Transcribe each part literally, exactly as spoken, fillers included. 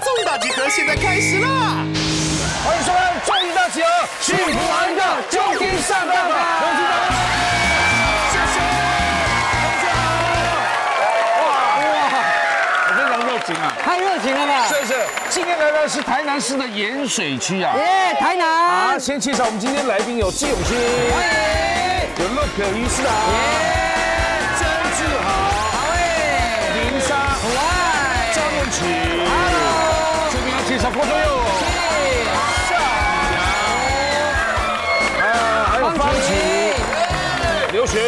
综艺大集合现在开始啦！ 欢迎收看综艺大集合，幸福玩的究竟上当吧！恭喜大家！谢谢，同学好！哇哇，非常热情啊！ 太热情了吧！ 是是，今天来的是台南市的盐水区啊！ 耶，台南！ 啊，先介绍我们今天来宾有纪永新， 欢迎， 有乐可于是啊，曾志豪， 好诶， 林莎， 可爱， 张文琪 ，Hello， 这边要介绍郭宗佑，夏雨阳，啊，还有方琦，刘璇。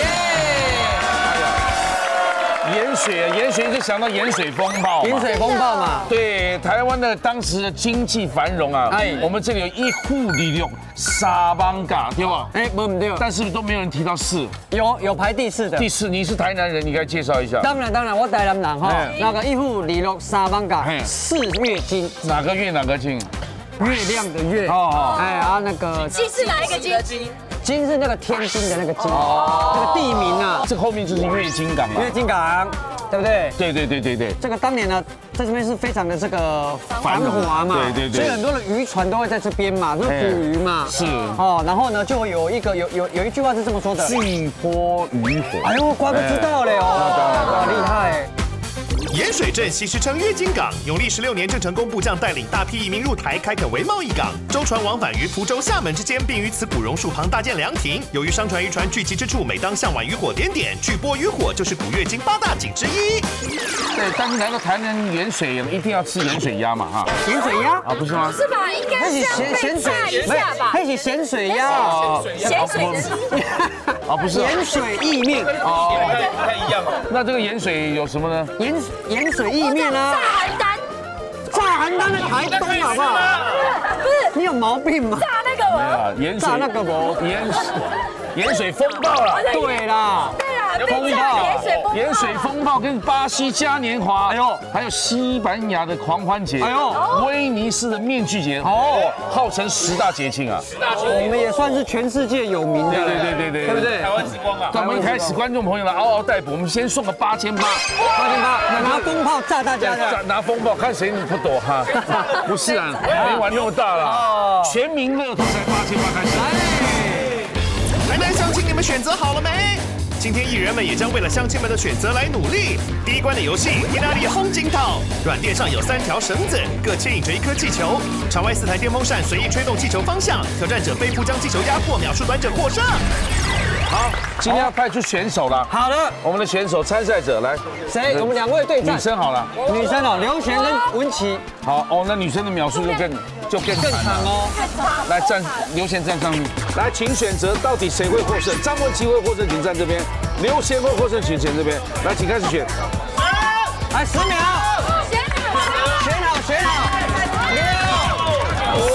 盐水，盐水就想到盐水风暴， 盐水风暴嘛。 对，台湾的当时的经济繁荣啊，哎，我们这里有一户利用沙邦嘎，对吧？ 哎，不不对， 但是都没有人提到四， 有有排第四的。 第四，你是台南人，你该介绍一下。 当然当然，我台南人哈，那个一户利落沙邦嘎四月金， 哪个月哪个金？ 月亮的月。 哦， 哎啊，那个金是哪一个金？ 金是那个天津的那个金，那个地名啊。 这后面就是月津港了。 月津港，对不对？ 对对对对对。 这个当年呢，在这边是非常的这个繁华嘛， 对对对。 所以很多的渔船都会在这边嘛，都捕鱼嘛。 是。 哦，然后呢，就有一个有有有一句话是这么说的： 巨波渔火。 哎呦，怪不知道嘞哦，哇，厉害。 盐水镇西施称月津港，永历十六年，郑成功部将带领大批移民入台，开垦为贸易港，舟船往返于福州、厦门之间，并于此古榕树旁搭建凉亭。由于商船渔船聚集之处，每当向晚渔火点点，巨波渔火就是古月经八大景之一。 对，但是来到台南盐水，一定要吃盐水鸭嘛，哈。 盐水鸭啊，不是吗？ 是吧？应该是要被炸一下吧？ 还是咸水鸭？ 咸水的啊，不是盐水意面哦，不太一样。那这个盐水有什么呢？ 盐盐水意面啊， 炸邯郸， 炸邯郸的台东好不好？ 不是你有毛病吗？ 炸那个我， 啊，盐水炸那个不盐盐水风暴了。 对啦， 对啊， 风被炸盐水暴， 风盐水风暴跟巴西嘉年华，哎呦，还有西班牙的狂欢节，哎呦，威尼斯的面具节，哦，号称十大节庆啊。 我们也算是全世界有名的， 对对对对对， 对不对？ 台湾之光啊！那我们一开始观众朋友来嗷嗷待哺，我们先送个八千八， 八千八，拿风炮炸大家的， 拿风暴看谁不躲哈。不是啊，没玩那么大了，全民乐透才八千八开始。 台南乡亲，你们选择好了没？今天艺人们也将为了乡亲们的选择来努力。第一关的游戏，意大利轰金套，软垫上有三条绳子，各牵引着一颗气球，场外四台电风扇随意吹动气球方向，挑战者背负将气球压迫，秒数短者获胜。 好，今天要派出选手了。 好的， 我们的选手参赛者来， 谁？我们两位对战。 女生好了， 女生哦，刘璇跟文琪。 好哦，那女生的秒数就更就更更长哦。 来站，刘璇站上面。来，请选择到底谁会获胜？张文琪会获胜，请站这边；刘璇会获胜，请选这边。来，请开始选。 来，十秒。选好，选好，选好。六、五、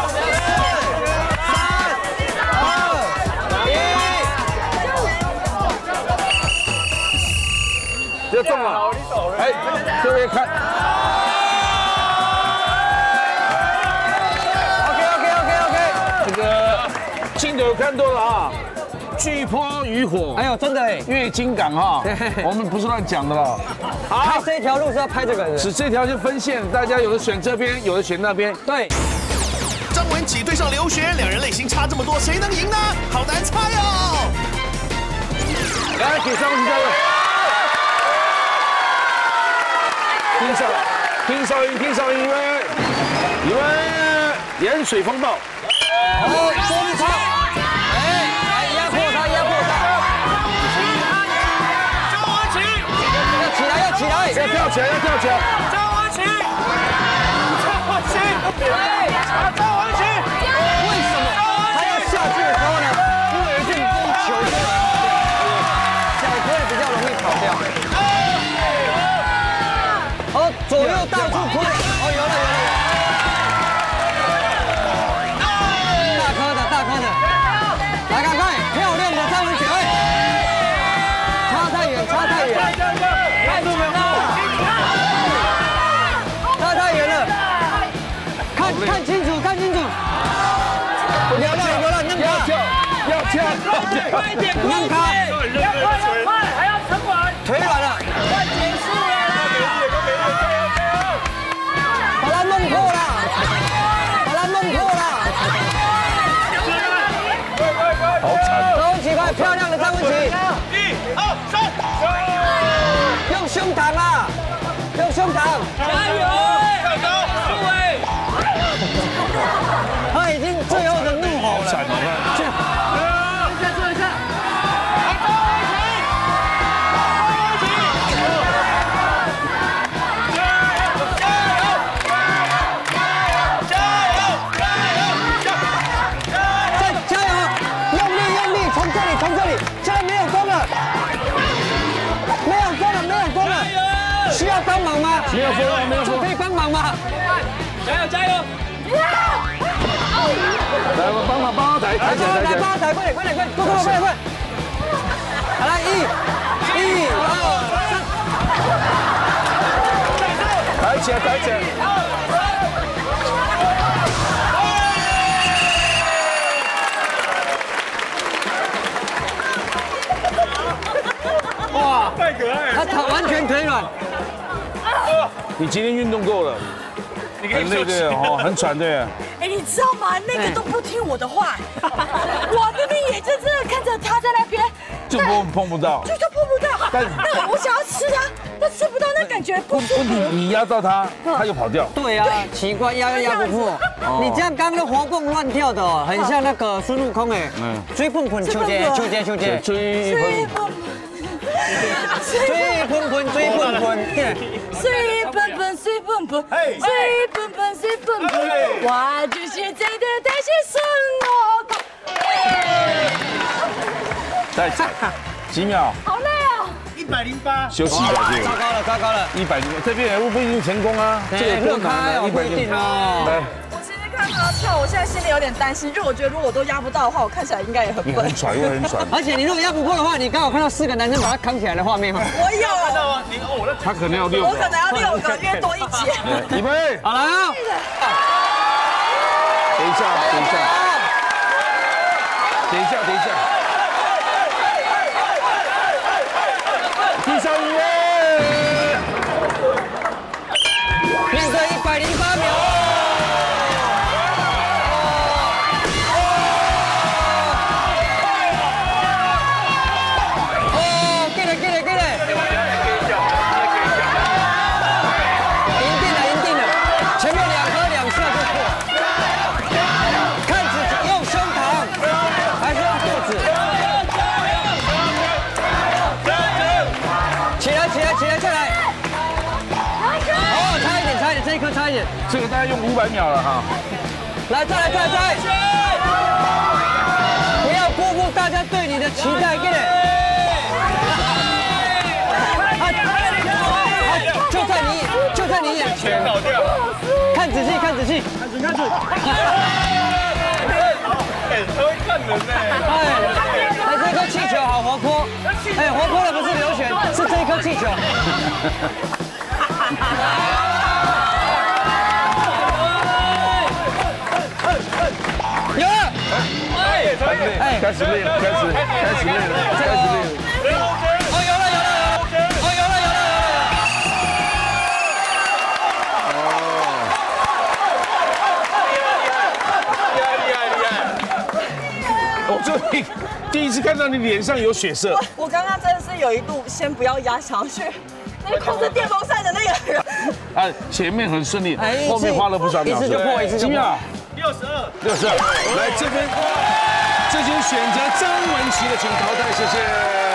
不要动了，哎，这边看。OK OK OK OK， 这个镜头有看多了啊，巨波渔火， 哎呦，真的哎， 月津港哈，我们不是乱讲的了。 拍这条路是要拍这个的， 是这条就分线，大家有的选这边，有的选那边。 对。 张文琪对上刘璇，两人类型差这么多，谁能赢呢？好难猜哦。 来，给张文琪加油。听少，听少音，听少音，因为因为盐水风暴， 好，中超，哎，来压迫他，压迫他。 张文琪， 要起来，要起来， 要跳起来，要跳起来。 张文琪，张文琪，对，张文琪， 为什么他要下去的时候呢？因为有一件风球，小颗比较容易跑掉。好，左右到处推，哦，有了有了。大颗的，大颗的，来赶快，漂亮的张文琪，哎，差太远，差太远，差太远了，看看清楚，看清楚，有了有了，弄他， 要跳， 快一点，快一点，要快要快，还要撑完， 腿软了， 快结束了啦！ 需要帮忙吗？ 没有说，没有说， 可以帮忙吗？ 加油加油！ 来，我帮忙帮他抬，抬起来，抬起来。 来帮他抬，快点快点快点，快快快快！好，来一、一、二、 三，抬起来，抬起来。 哇， 太可爱了！ 他腿完全腿软。 你今天运动够了，很累对哦，很喘对。 哎，你知道吗？那个都不听我的话，我明明眼睁睁的看着他在那边， 就碰碰不到。 就就碰不到。 但那我想要吃它，但吃不到，那感觉不舒问题服。 你压到它，它又跑掉。 对啊，奇怪，压又压不破。你这样刚刚活蹦乱跳的哦，很像那个孙悟空哎。嗯。追碰碰，秋姐，秋姐，秋姐。 追碰。 追碰碰，追碰碰。 水喷喷，水喷喷，水喷喷，水喷喷，我就是在的但是孙悟空。 再几秒？ 好累哦。 一百零八， 休息一下这个。 糟糕了，糟糕了。 一百零，这边不一定成功啊，这个乐多难开啊， 不一定哦。 来， 我其实看他跳，我现在心里有点担心，因为我觉得如果我都压不到的话，我看起来应该也很笨你很。喘又很喘。 而且你如果压不破的话，你刚好看到四个男生把他扛起来的画面吗？ 我有， 看到吗？你哦，那他可能要六个。 我可能要六个，因为多一节。 预备， 好来啊！ 等一下，等一下，等一下，等一下。第三位， 面对一百零八秒。哦，给了，给了，给了。赢定了，赢定了！前面两颗两下就破。看自己用胸膛还是用肚子？起来，起来，起来，再来！哦，差一点，差一点，这一颗差一点。 这个大概用五百秒了哈。 来，再来，再来，再来！不要辜负大家对你的期待，给你。就在你，就在你眼前。看仔细，看仔细。看准，看准。 哎，他会看人呢。 哎，哎，这颗气球好活泼。哎，活泼的不是刘璇，是这一颗气球。有了。 哎，开始累了，开始开始累了，开始累了。 哦，有了，有了，有了。哦，有了，有了，有了。 厉害厉害厉害！ 我终于第一次看到你脸上有血色。 我刚刚真的是有一度先不要压，想要去那控制电风扇的那个人。 啊，前面很顺利， 哎后面花了不少秒。 一次就破，一次就破。 几秒？ 六十二， 六十二。来这边，这边选择张文琪的，请淘汰，谢谢。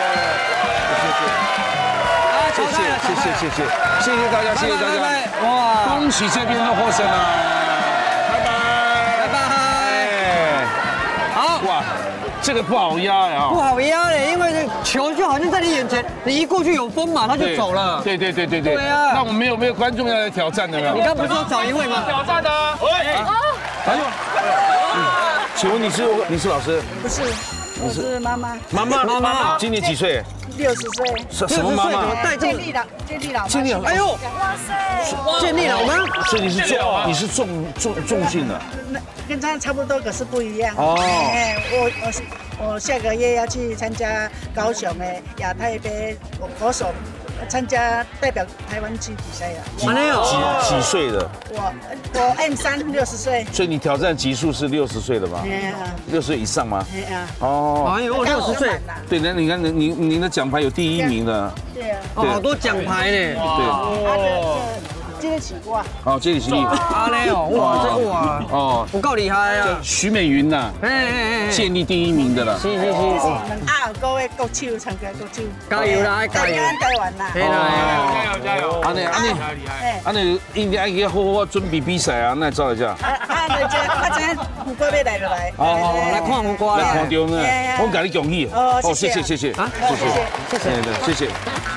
谢谢，谢谢，谢谢，谢谢大家，谢谢大家。 哇， 恭喜这边的获胜了，拜拜， 拜拜。好， 哇，这个不好压呀， 不好压嘞，因为这球就好像在你眼前，你一过去有风嘛，他就走了。 对对对对对。 对啊。 那我们没有没有观众要来挑战的没有？ 你刚不是说找一位吗？ 挑战的。喂， 哎呦，请问你是你是老师？ 不是，我是妈妈， 妈妈妈妈今年几岁？ 六十岁， 什什么妈妈？ 带这么建立老，建立老， 建立老哎呦， 哇塞， 建立老妈。 所以你是重你是重重重训的。 那跟他差不多，可是不一样。 哦哎，我我是我下个月要去参加高雄的亚太杯国手，参加代表台湾去比赛了。 完了有。 几几岁的？ 我我 M 三六十岁。 所以你挑战级数是六十岁的吗？ 哎呀， 六十岁以上吗？ 哎呀， 哦， 哎呦，六十岁。 对，那你看您您您的奖牌有第一名的。 对啊。 哦，好多奖牌呢。 对。 哦。这个起挂。 哦，接力起立。 阿雷哦，哇，这哇，哦，不够厉害啊。 徐美云呐， 哎哎哎， 建立第一名的了。 是是是。 啊，各位国手参加国手。 加油啦，加油！ 台湾啦。 嘿啦， 加油加油！ 安尼安尼，安尼应该要好好准备比赛啊，那照一下。 啊啊， 啊，来这，啊这胡瓜要来就来。 好好，来看胡瓜来啦。 看中呢，我给你恭喜。 哦， 谢谢谢谢谢谢啊谢谢谢谢谢谢谢谢。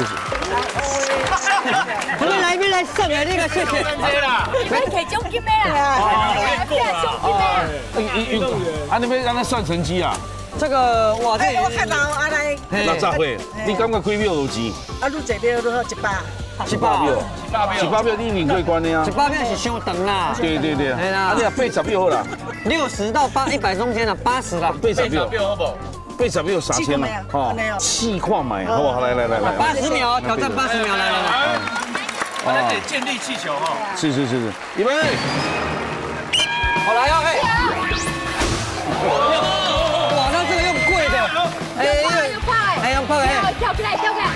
这边来，边来，上来那个，谢谢。 可以奖金的啦，奖金的。 运运动员，啊，你们让他算成绩啊？ 这个哇，这哎，我看到啊来， 那咋会？你感觉几秒有钱？ 啊，你这边都好一百。 一百秒， 一百秒你领过关的啊一？百秒是相等啦。 对对对， 对啦啊，你啊八十秒好啦， 六十到八一百中间的八十啦。 八十秒，八十秒三千啦，哦，气矿买，好不好？来来来来， 八十秒挑战八十秒，来来来。 我来得建立气球哈。 是是是是，预备， 好来哦，哎。哇，那这个用贵的，哎，因为哎用贵哎。 跳起来，跳起来。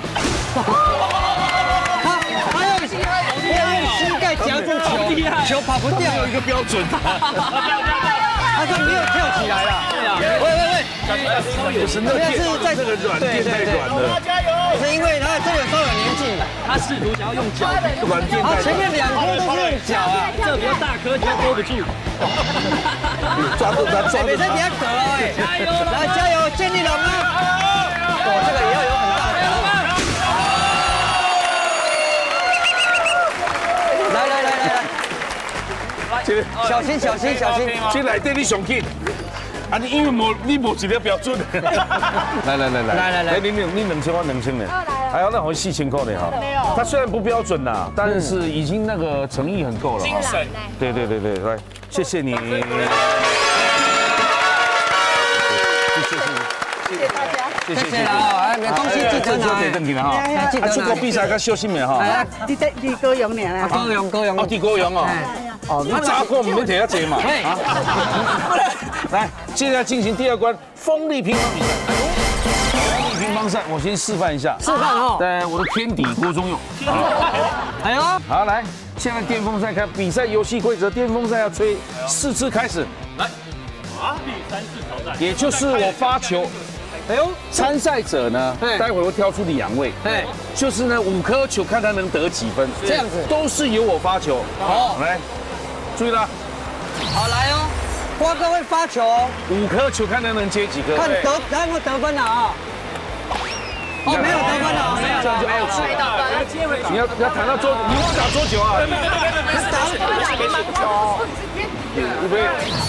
他他用他用膝盖夹住球，球跑不掉。 有一个标准， 他就没有跳起来了。喂喂喂， 不是那个是在这个软垫太软了， 是因为他这个稍有年纪， 他试图想要用脚， 软垫太他前面软， 两颗都是用脚啊， 这比较大颗，就勾不住。 抓住他抓住别再比他。 较隔哎，加油！来加油，建立龙啊！哇，这个也要有很大的。来来来来来， 这小心小心小心！ 这内底你上紧，啊你因为无你无一个标准。来来来来来来来你两你两千我两千呢，还有那好像四千块的哈。它虽然不标准呐，但是已经那个诚意很够了。 精神。 对对对对，来，谢谢你。谢谢大家，谢谢谢啊！哎，东西记得拿， 登记了哈。 记得出国比赛较小心的哈。 哎， 你在你高雄呢啦。 高雄高雄。 哦，地高阳哦。哦，那炸过唔免摕遐济嘛。啊。来，接下来进行第二关风力乒乓比赛。风力乒乓赛，我先示范一下。 示范哦。 对，我的天敌郭忠勇。 哎呦， 好，来，现在电风扇看比赛游戏规则，电风扇要吹四次开始。来，啊，第三次挑战，也就是我发球。哎呦，参赛者呢，待会会挑出两位， 哎， 就是呢五颗球，看他能得几分， 这样子都是由我发球。好，来，注意啦， 好来哦，瓜哥会发球哦， 五颗球看他能接几颗， 看得看有得分了啊。哦，没有得分了，没有， 这样就 out 了。你要你要弹到桌，你忘打桌球啊？预备。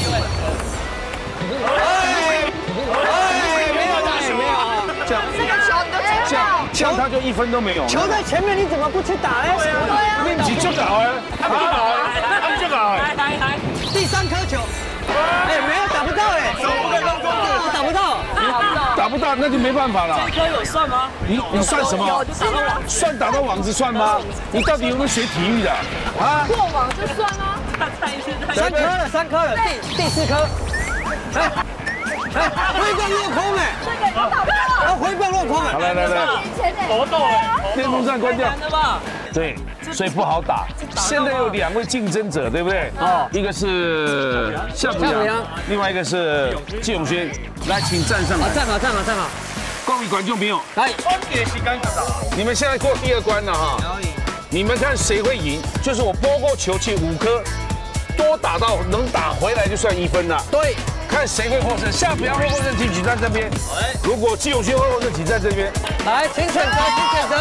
哎，没有啦，没有。这样，这样，这样他就一分都没有。 球在前面，你怎么不去打哎？ 你就搞哎，他搞哎，他们就搞哎。 第三颗球，哎，没有打不到哎，打不到， 打不到那就没办法了。 这颗有算吗？ 你你算什么？算打到网子算吗？你到底有没有学体育的？啊？ 过网就算啊。 三颗了，三颗了，第第四颗。哎哎，回棒落空哎！ 这个打不到。 啊，回棒落空哎！ 好，来来来， 搏斗哎， 电风扇关掉。 难的吧？ 对，所以不好打。现在有两位竞争者，对不对？哦，一个是夏普阳，另外一个是季永轩。来，请站上来。 站好，站好，站好。 各位观众朋友， 来， 你们现在过第二关了哈。你们看谁会赢？就是我拨过球去五颗，多打到能打回来就算一分了。 对， 看谁会获胜。夏普阳会获胜，请举在这边。如果季永轩会获胜，请在这边。 来，请选择，请选择。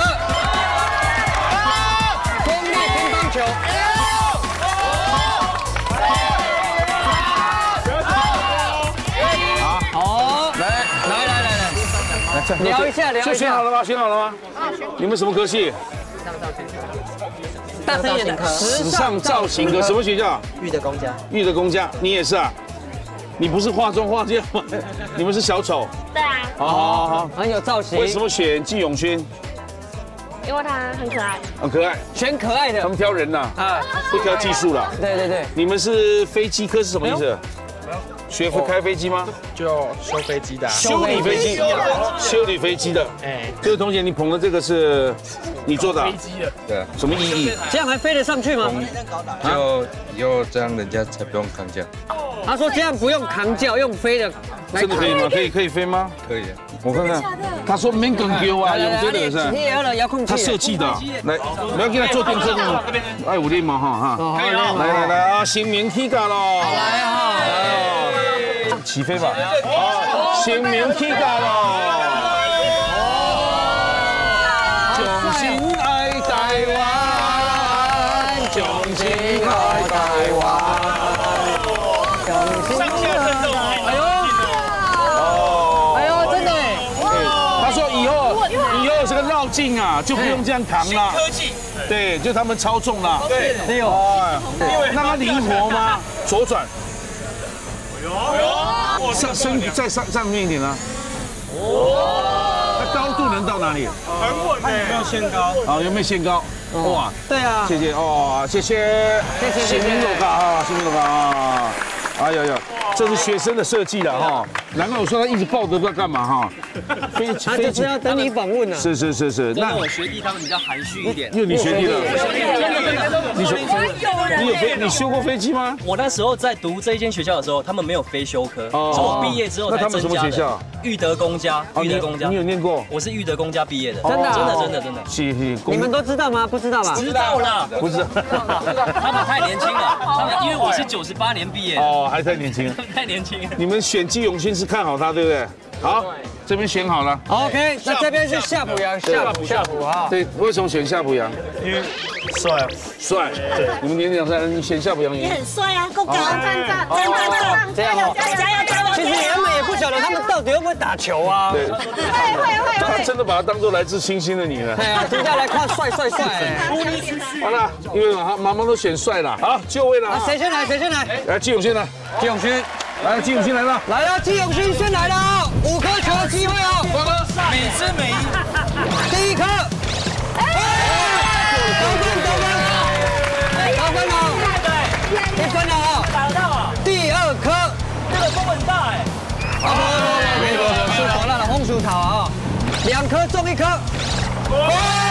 风力乒乓球。好，来来来来来，聊一下聊一下。 选好了吗？选好了吗？你们什么科系？ 大声一点， 时尚造型科，什么学校？ 玉的公家。 玉的公家，你也是啊？你不是化妆化这样吗？你们是小丑。 对啊。 好好好， 很有造型。 为什么选季永轩？ 因为他很可爱。 很可爱， 选可爱的。 他们挑人呐，啊，不挑技术了。 对对对。 你们是飞机科是什么意思？学会开飞机吗？ 就修飞机的。 修理飞机，修理飞机的。哎，这位同学，你捧的这个是你做的？飞机的。对。什么意义？ 这样还飞得上去吗？ 就以后这样人家才不用扛架。 他说这样不用扛轿，用飞的。 真的可以吗？可以可以飞吗？ 可以。 我看看，他说没梗丢啊，用这个是。 贴了遥控器。 他设计的，来，不要给他做电车的，哎，五力嘛哈哈。来来来啊，新年起价喽！来哈，起飞吧！好，新年起价喽！衷心爱台湾，衷心爱台湾。 上下震动，哎呦， 哦，哎呦，真的。 他说以后以后这个绕境啊，就不用这样扛了。 科技， 对，就他们操纵了。 对， 没有。 那它灵活吗？左转。 有， 上升再上上面一点啊。哦。那高度能到哪里？ 很稳的。有没有限高？ 啊，有没有限高？哇， 对啊。 谢谢哦，谢谢。 谢谢谢谢。 新民路卡啊，新民路卡啊。哎呀呀，这是学生的设计了哈，难怪我说他一直抱着不知道干嘛哈。飞他就是要等你访问啊。 是是是是， 那我学弟他们比较含蓄一点。 因为你学弟了，你学你有飞你修过飞机吗？ 我那时候在读这一间学校的时候，他们没有飞修科，是我毕业之后才增加的。那他们什么学校？育德公家，育德公家。 你有念过？ 我是育德公家毕业的， 真的真的真的真的。 谢谢。 你们都知道吗？不知道吧？ 知道了， 不知道。 他们太年轻了，他们因为我是九十八年毕业。 哦，还太年轻。 太年轻。 你们选季永新是看好他，对不对？好，这边选好了。 OK， 那这边是夏普阳，夏普夏普哈。 对，为什么选夏普阳？ 因为帅， 帅。对，你们年龄差，你选夏普阳也。 你很帅啊，够高，站站站站站， 这样哦。 加油加油加油！ 其实原本也不晓得他们到底会不会打球啊。 对， 会会会他真的把他当做来自星星的你了。 对啊，接下来看帅帅帅。 好了，因为妈妈妈都选帅了，好，就位了。 啊，谁先来？谁先来？ 来，季永新来， 季永勋。 来，季永新来了， 来了，季永勋先来了，五颗球的机会哦， 光哥每次每一第一颗，得分得分，得分哦，一分了哦， 打得到啊！ 第二颗， 这个风很大哎， 啊不不不，没有，是火辣的红薯桃啊，两颗中一颗，哦，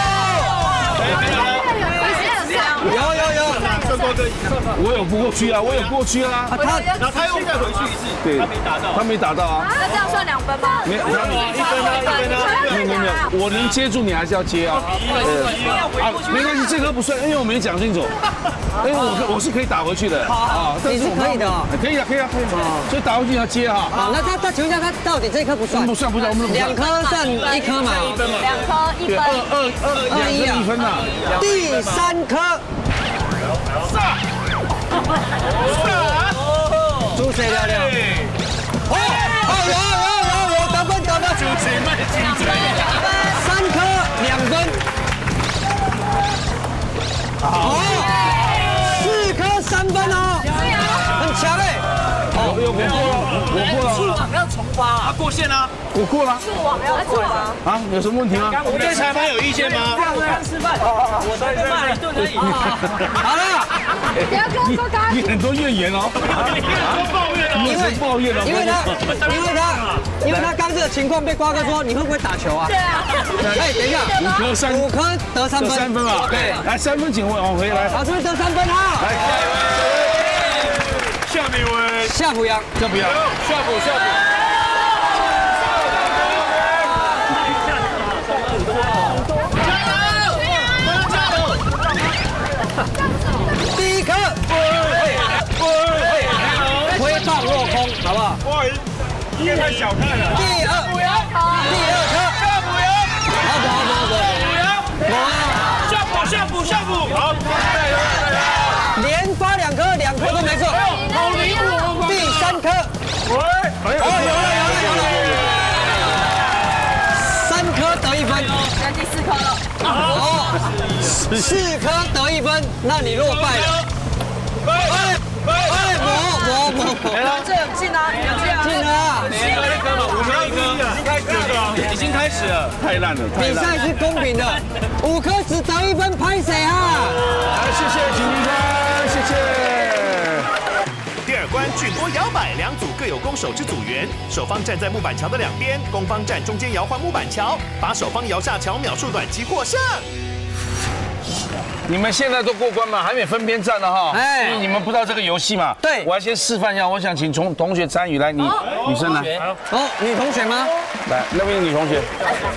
有有有， 我有不过去啊，我有过去啊， 他然后他又再回去一次， 对， 他没打到， 他没打到啊， 那这样算两分吗？ 没有，他一分呢，一分呢， 没有没有没有，我能接住你还是要接啊，啊，没关系，这颗不算，因为我没讲清楚，因为我我是可以打回去的啊， 你是可以的哦， 可以啊可以啊可以啊，所以打回去要接哈， 好，那他他请问一下，他到底这颗不算？ 不算不算，我们两颗算一颗嘛， 两颗一对， 分， 二二二两分一分呐， 第三颗。猪血亮亮，哦，哦有有有有得分得分，猪血卖鸡嘴，三颗两分，好，四颗三分哦，很强哎， 我有过了，我过了， 触网要重发啊， 过线啊， 我过了， 触网要过啊， 啊，有什么问题吗？ 我对裁判有意见吗？ 刚吃饭，我才骂一顿而已。 好了。 不要跟我说他。 你很多怨言哦， 因为抱怨了， 因为他，因为他，因为他刚这个情况被瓜哥说，你会不会打球啊？ 对啊。 哎，等一下， 五颗三五颗得三分， 三分啊，对，来三分，请往回来， 好，这边得三分哈， 来， 夏美文， 夏普阳， 要不要？ 夏普夏普。 第一颗，挥棒落空，好不好？ 哇，应该太小看了。 第二，第二颗， 夏普阳， 好不好？好不好？ 夏普夏普夏普，好， 连发两颗，两颗都没错。 好灵活。 第三颗， 喂， 哦，有了有了有了，三颗得一分， 那第四颗了。 哦，四颗得一分，那你落败了。哎哎，磨磨磨， 这有进啊，有进啊。 进了。 每个一颗嘛，五颗一颗，已经开始了， 太烂了， 比赛是公平的，五颗只得一分，拍谁啊？ 来，谢谢请离开，谢谢。 第二关巨波摇摆，两组各有攻守之组员，守方站在木板桥的两边，攻方站中间摇晃木板桥，把守方摇下桥，秒数短即获胜。 你们现在都过关嘛，还没分边站呢哈。 哎哎，你们不知道这个游戏嘛？ 对， 我要先示范一下，我想请同同学参与，来，你女生来。 哦，女同学吗？ 来，那边女同学，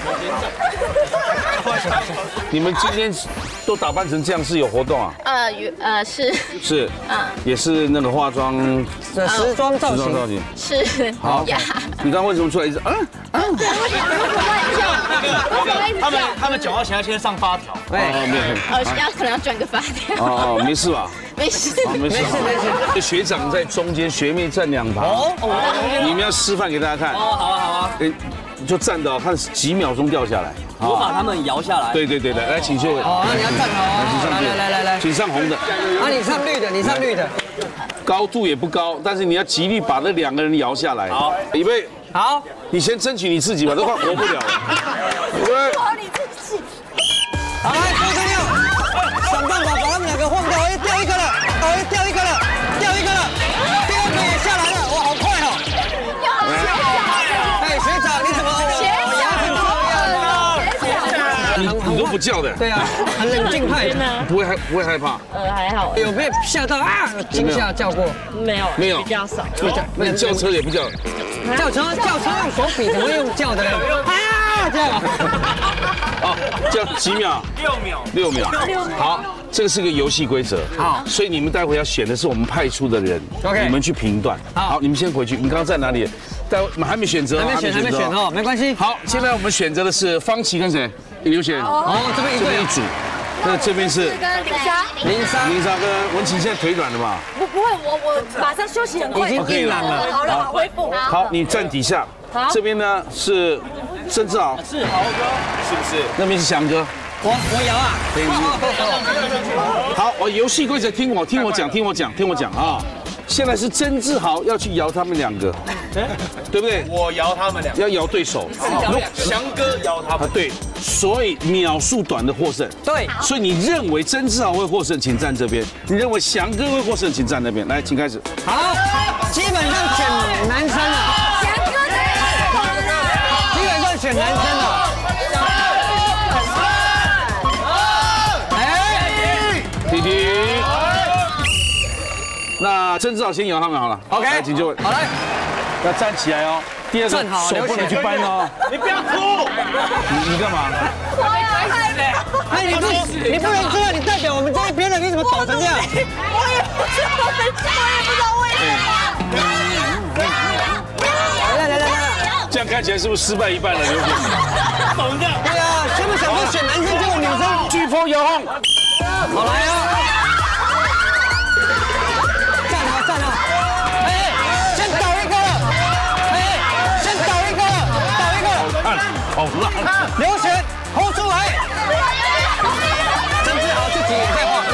你们今天都打扮成这样是有活动啊？ 呃，呃是是，嗯，也是那个化妆， 时装造型， 造型是。 好，你刚刚为什么出来一直啊啊？ 对，为什么会他们他们讲话前要先上发条， 哦，没有， 呃，要可能要转个发条。 哦，没事吧？ 没事， 没事没事。学长在中间，学妹站两旁。哦，我在中间。你们要示范给大家看。 哦，好啊好啊。 哎，就站到看几秒钟掉下来。 我把他们摇下来。 对对对对，来，请就位。 哦，那你要站好。来来来来来， 请上红的。 啊，你上绿的，你上绿的。 高度也不高，但是你要极力把那两个人摇下来。好，预备。 好， 你先争取你自己吧，都快活不了了。预备。 好你自己。 好，来，三三六，想办法把他们两个晃掉。哎，掉一个了，哎，掉一个了，掉一个了，第二个也下来了，哇，好快哦！哎，学长，你怎么牙很粗呀？ 你你都不叫的。 对啊，很冷静派。 不会害不会害怕？ 呃，还好。 有被吓到啊？惊吓叫过？ 没有， 没有， 比较少。 那你叫车也不叫？ 叫车叫车用手比，怎么用叫的呢？啊，这样。 好，叫几秒？ 六秒。 六秒。好，这个是个游戏规则。好，所以你们待会要选的是我们派出的人。OK， 你们去评断。好，你们先回去。你刚刚在哪里？待会还没选择。 还没选，还没选哦，没关系。 好，现在我们选择的是方琦跟谁？刘璇。 哦，这边一对一组。那这边是跟林莎， 林莎， 林莎跟文琪，现在腿软了吧？ 不不会，我我马上休息很快， 已经硬朗了。 好了，恢复。 好，你站底下。好，这边呢是曾志豪， 志豪哥， 是不是？那边是翔哥。 我我摇啊。 对。好，我游戏规则听我听我讲，听我讲，听我讲啊！现在是曾志豪要去摇他们两个，对不对？ 我摇他们俩， 要摇对手。 翔哥摇他们。 对，所以秒数短的获胜。 对， 所以你认为曾志豪会获胜，请站这边；你认为翔哥会获胜，请站那边。来，请开始。 好，基本上选男生啊。 翔哥的。 基本上选男生啊。 哎，弟弟。那曾志豪先摇他们好了。OK， 来，请就位。 好来， 要站起来哦。第二个手不能去扳哦。 你不要哭。 你你干嘛？ 我要害怕。 哎，你不你不能这样，你代表我们这一边的，你怎么抖成这样？ 我也不知道，我也不知道为什么。 来来来来， 这样看起来是不是失败一半了？刘璇。 懂的。 对啊，想不想说选男生结果女生？ 飓风摇晃。 好来啊！站好站好。哎，先倒一个了。哎，先倒一个了，倒一个了。 看，好辣。 刘璇 hold 出来。曾志豪自己也在晃。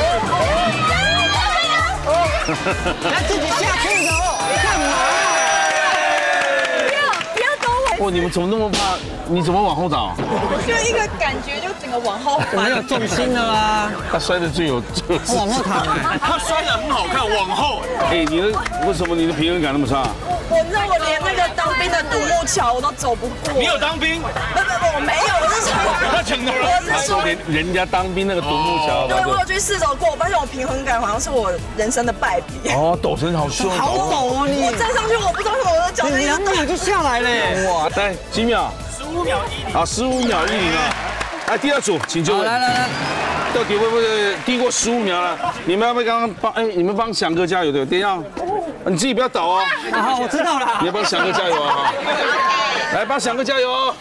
他自己下去的哦，干嘛？ 不要不要抖我。 哇，你们怎么那么怕？你怎么往后倒？ 就一个感觉，就整个往后没有重心的啦。 他摔的最有， 他往后躺哎。 他摔得很好看，往后。 哎，你的为什么你的平衡感那么差？ 我知道我连那个当兵的独木桥我都走不过。 你有当兵？ 不不不，我没有，我是说， 他讲的。 他说连人家当兵那个独木桥。 对，我有去试走过，我发现我平衡感好像是我人生的败笔。 哦，抖成好凶。 好抖哦你。 我站上去，我不知道为什么我的脚两秒就下来嘞。 哇，来几秒？ 十五秒一零。 好，十五秒一零啊！来第二组，请就位。 来来来， 到底会不会低过十五秒了？你们要不要刚刚帮？哎，你们帮翔哥加油对不对？等一下，你自己不要倒哦。 好，我知道了。 你要帮翔哥加油啊！来，帮翔哥加油哦！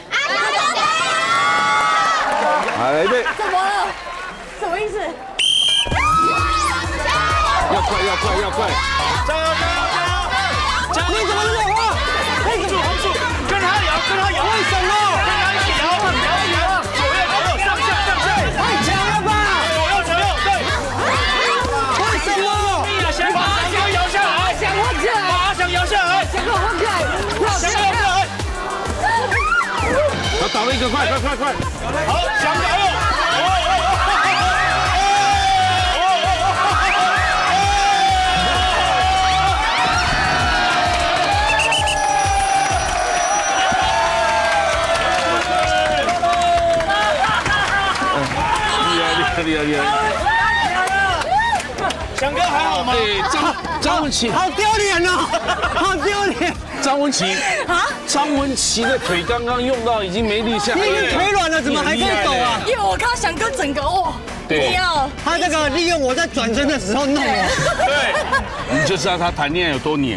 来，预备。 怎么了？什么意思？ 要快，要快，要快！ 加油加油加油！加油！ 你怎么那么晃？ 红柱红柱，跟他摇跟他摇。 为什么？ 跟他一起摇摇摇，左右左右上下上下。 太强了吧！ 左右左右对。 为什么？ 把阿翔摇下来， 想我起来， 把阿翔摇下来， 想我起来， 翔摇下来。 他倒了一个，快快快快！ 好，翔加油！厉害厉害厉害！ 翔哥还好吗？ 对，张张文琪， 好丢脸哦，好丢脸。 张文琪啊，张文琪的腿刚刚用到已经没力下来， 你已经腿软了，怎么还可以抖啊？ 因为我看到翔哥整个哦， 对， 他这个利用我在转身的时候弄我。 对，你就知道他谈恋爱有多黏。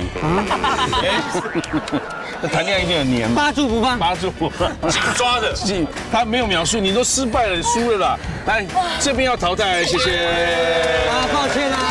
谈恋爱一定很黏， 扒住不放， 扒住不放， 紧抓着。 他没有描述，你都失败了，输了啦。来，这边要淘汰，谢谢。 啊，抱歉啦。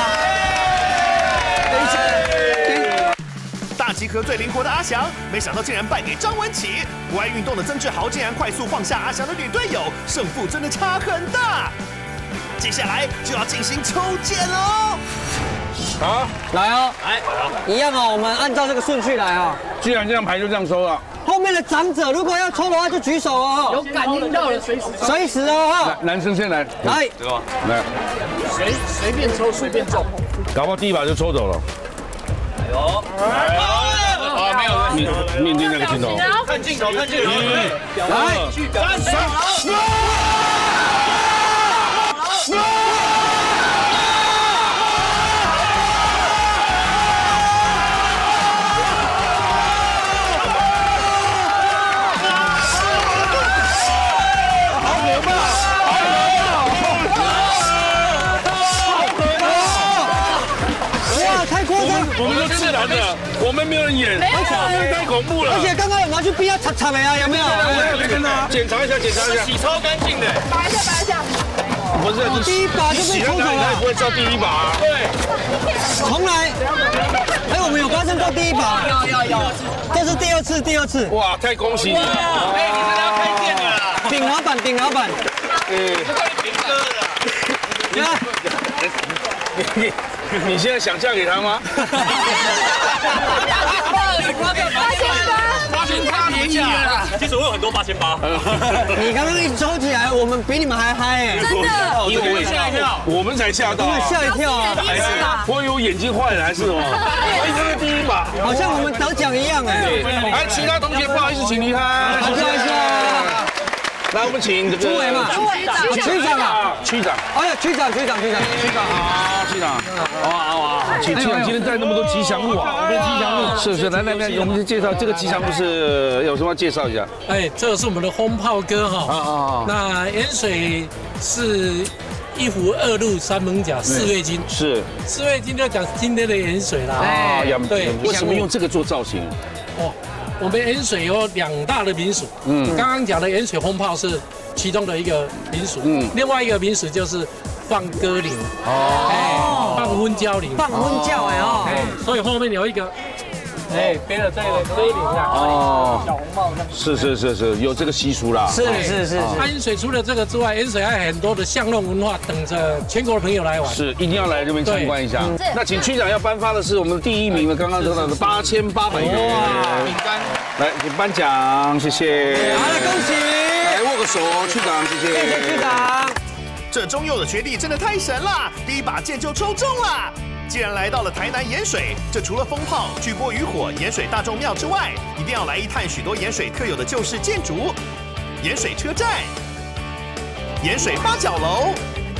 等一下。 大集合最灵活的阿翔，没想到竟然败给张文琪。不爱运动的曾志豪竟然快速放下阿翔的女队友，胜负真的差很大。接下来就要进行抽检喽。 好， 来哦，来，一样哦，我们按照这个顺序来啊。 既然这样排就这样抽了。 后面的长者如果要抽的话就举手哦。有感应到了，随时。随时哦。 男生先来。 来， 来。 随随便抽随便中， 搞不好第一把就抽走了。 哎呦， 哎呦，啊没有， 面面对那个镜头。 看镜头，看镜头。 来， 去表现。 我们都自然的，我们没有人演，太恐怖了。 而且刚刚有拿去逼他擦擦的呀，有没有？ 没看到啊。检查一下，检查一下。 洗超干净的。 拔一下，拔一下。 不是， 第一把就被抽走了。 他也不会照第一把。 对。 重来。哎，我们有发生过第一把。 有有有。 这是第二次，第二次。 哇，太恭喜你了！ 哎，你真的要开店了啦。 顶老板，顶老板。 嗯。 顶哥了。 你看。 你你现在想嫁给他吗？ 八千八， 八千八廉价啦。 其实我有很多八千八。 你刚刚一抽起来，我们比你们还嗨哎！ 真的。 因为吓一跳，我们才吓到， 吓一跳啊！ 我以为我眼睛坏了还是什么？哎，这是第一把， 好像我们得奖一样哎！ 哎，其他同学不好意思，请离开。 不好意思啊。 来，我们请这个朱伟嘛，区长啊， 区长， 哎呀，区长，区长，区长， 区长好，区长，哇哇，区区长今天带那么多吉祥物啊，我们吉祥物是是，来来来，我们就介绍这个吉祥物是有什么要介绍一下？ 哎，这个是我们的轰炮哥哈， 啊啊， 那盐水是一湖二路三艋甲四月金， 是四月金就讲今天的盐水啦， 啊， 对， 为什么用这个做造型？ 哦。我们盐水有两大的民俗，嗯，刚刚讲的盐水轰炮是其中的一个民俗，嗯，另外一个民俗就是放歌铃，哦，哎，放婚交铃， 放婚交哎哦， 哎，所以后面有一个，哎，背了这个歌铃啊，哦，小红帽上， 是是是是，有这个习俗啦， 是是是。 盐水除了这个之外，盐水还有很多的巷弄文化，等着全国的朋友来玩， 是一定要来这边参观一下。那请区长要颁发的是我们第一名的，刚刚得到的八千八百元饼干。来，颁奖，谢谢。 好了，恭喜！ 来握个手，区长，谢谢。 谢谢区长。 这中佑的学弟真的太神了，第一把箭就抽中了。既然来到了台南盐水，这除了风炮、巨波渔火、盐水大众庙之外，一定要来一探许多盐水特有的旧式建筑：盐水车站、盐水八角楼、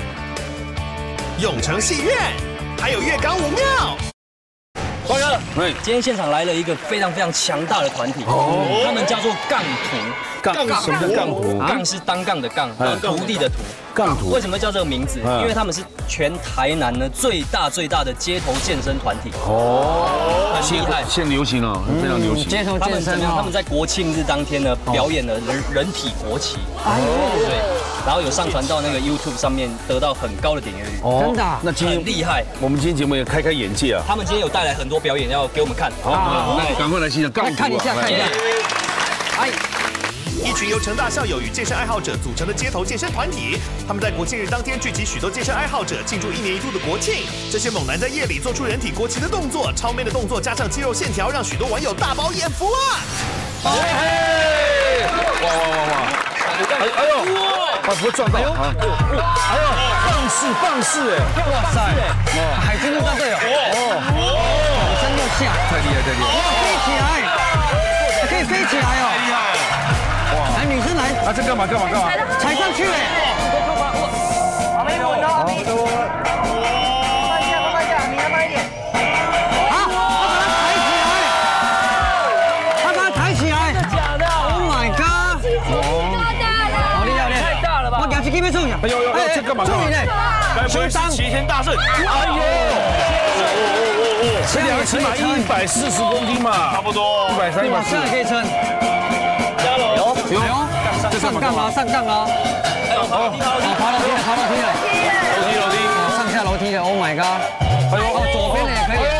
永城戏院，还有月冈武庙。 光哥，对，今天现场来了一个非常非常强大的团体，哦，他们叫做杠徒。 杠什么叫杠徒？ 杠是单杠的杠，徒弟的徒。 杠徒为什么叫这个名字？因为他们是全台南呢最大最大的街头健身团体。哦，很厉害， 现在流行哦，非常流行。 街头健身他们在国庆日当天呢表演了人人体国旗。哦，对，然后有上传到那个 YouTube 上面，得到很高的点阅率。 哦，真的？ 那今天很厉害。 我们今天节目也开开眼界啊。 他们今天有带来很多表演要给我们看。 好，那赶快来欣赏杠徒。 看一下，看一下。哎。 一群由成大校友与健身爱好者组成的街头健身团体，他们在国庆日当天聚集许多健身爱好者，庆祝一年一度的国庆。这些猛男在夜里做出人体国旗的动作，超 man 的动作加上肌肉线条，让许多网友大饱眼福啊！ 哇哇哇哇！哎哎呦，啊不会撞到啊！哎呦，棒式棒式哎！哇塞！ 哇，海军陆战队哦！哦，真的下， 太厉害太厉害！ 哇，飞起来，可以飞起来哦！ 太厉害！哇， 来女生来， 啊这干嘛干嘛干嘛？ 踩上去哎！ 好，没有，好， 这个要冲呀！ 哎呦呦，这干嘛？ 注意呢， 该不会是齐天大圣？ 哎呦，这两起码一百四十公斤嘛， 差不多一百三、一百四， 这样可以撑。 加油！ 有有，上杠了，上杠了。哦，爬楼梯了，爬楼梯了， 楼梯楼梯， 上下楼梯了 ，Oh my god！ 哎呦，哦，左边的也可以。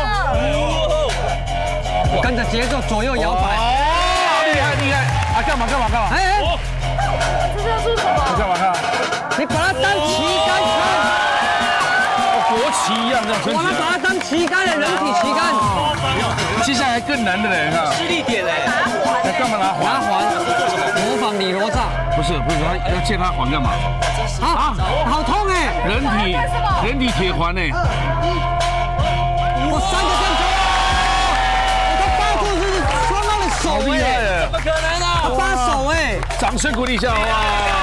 跟着节奏左右摇摆。 哦，厉害厉害！啊，干嘛干嘛干嘛？ 哎哎， 这是是什么？ 干嘛干嘛？ 你把它当旗杆撑。 哦，国旗一样这样撑起来。 我们把它当旗杆的人体旗杆。 接下来更难的嘞，你看。 施力点嘞。 干嘛拿拿环？ 环，模仿李罗刹。 不是不是，他要借他环干嘛？ 啊，好痛哎！ 人体人体铁环呢？ 我三个正球，他发出是双方的手哎， 怎么可能啊？ 他发手哎！ 掌声鼓励一下，哇！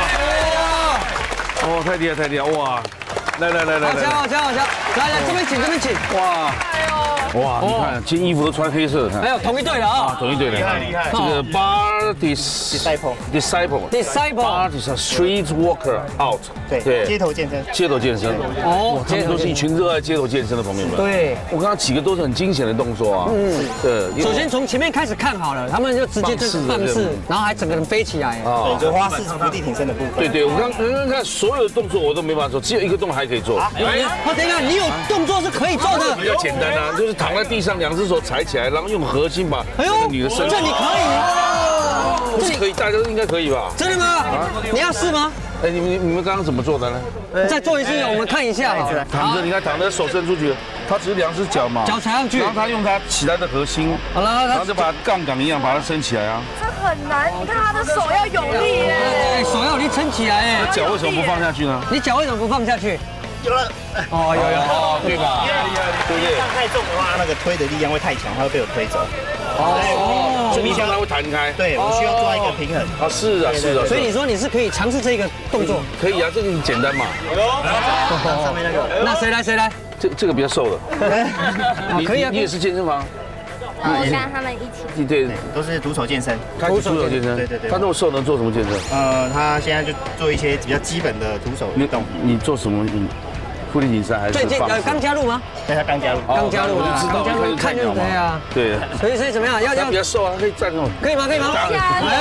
哦，太厉害太厉害，哇！来来来来， 好强好强好强！来来这边请这边请， 哇！哇，你看，今天衣服都穿黑色的， 还有同一队的啊， 同一队的， 厉害厉害。 这个 Bar Disciple Disciple Disciple Bar is a street walker out， 对，街头健身， 街头健身。哦，他们都是一群热爱街头健身的朋友们。 对， 我刚刚几个都是很惊险的动作啊。嗯，对。 首先从前面开始看好了，他们就直接就是放肆，然后还整个人飞起来。 对，就花式伏地挺身的部分。 对对，我刚刚刚看所有的动作我都没办法做，只有一个动作还可以做。 哎，好，等一下，你有动作是可以做的。 比较简单啊，就是躺在地上，两只手踩起来，然后用核心把那个女的身体。 这你可以？ 不是可以，大家都应该可以吧？ 真的吗？你要试吗？ 哎，你们你们刚刚怎么做的呢？ 再做一次，我们看一下。 躺着，你看躺着，手伸出去，他只是两只脚嘛， 脚踩上去， 然后他用他起来的核心， 好了， 然后就把杠杆一样把它升起来啊。 这很难，你看他的手要有力耶， 哎，手要有力撑起来哎。 脚为什么不放下去呢？ 你脚为什么不放下去？ 有了， 哦，有有哦， 对吧？对不对？ 这样太重的话，那个推的力量会太强，它会被我推走。 哦，这一下它会弹开。 对，我需要抓一个平衡。 啊，是啊，是啊。 所以你说你是可以尝试这个动作？ 可以啊，这个很简单嘛。 上面那个， 那谁来谁来？ 这这个比较瘦的。你可以啊，你也是健身房。 我跟他们一起。 对， 都是徒手健身。 他徒手健身。 对对对。 他那么瘦能做什么健身？ 呃，他现在就做一些比较基本的徒手运动。 你做什么运？腹地挺身还是？ 最近呃刚加入吗？ 对，他刚加入。 刚加入， 我就知道， 刚加入看就对啊。 对。 所以所以怎么样？要要比较瘦啊，可以站那种。 可以吗？可以吗？来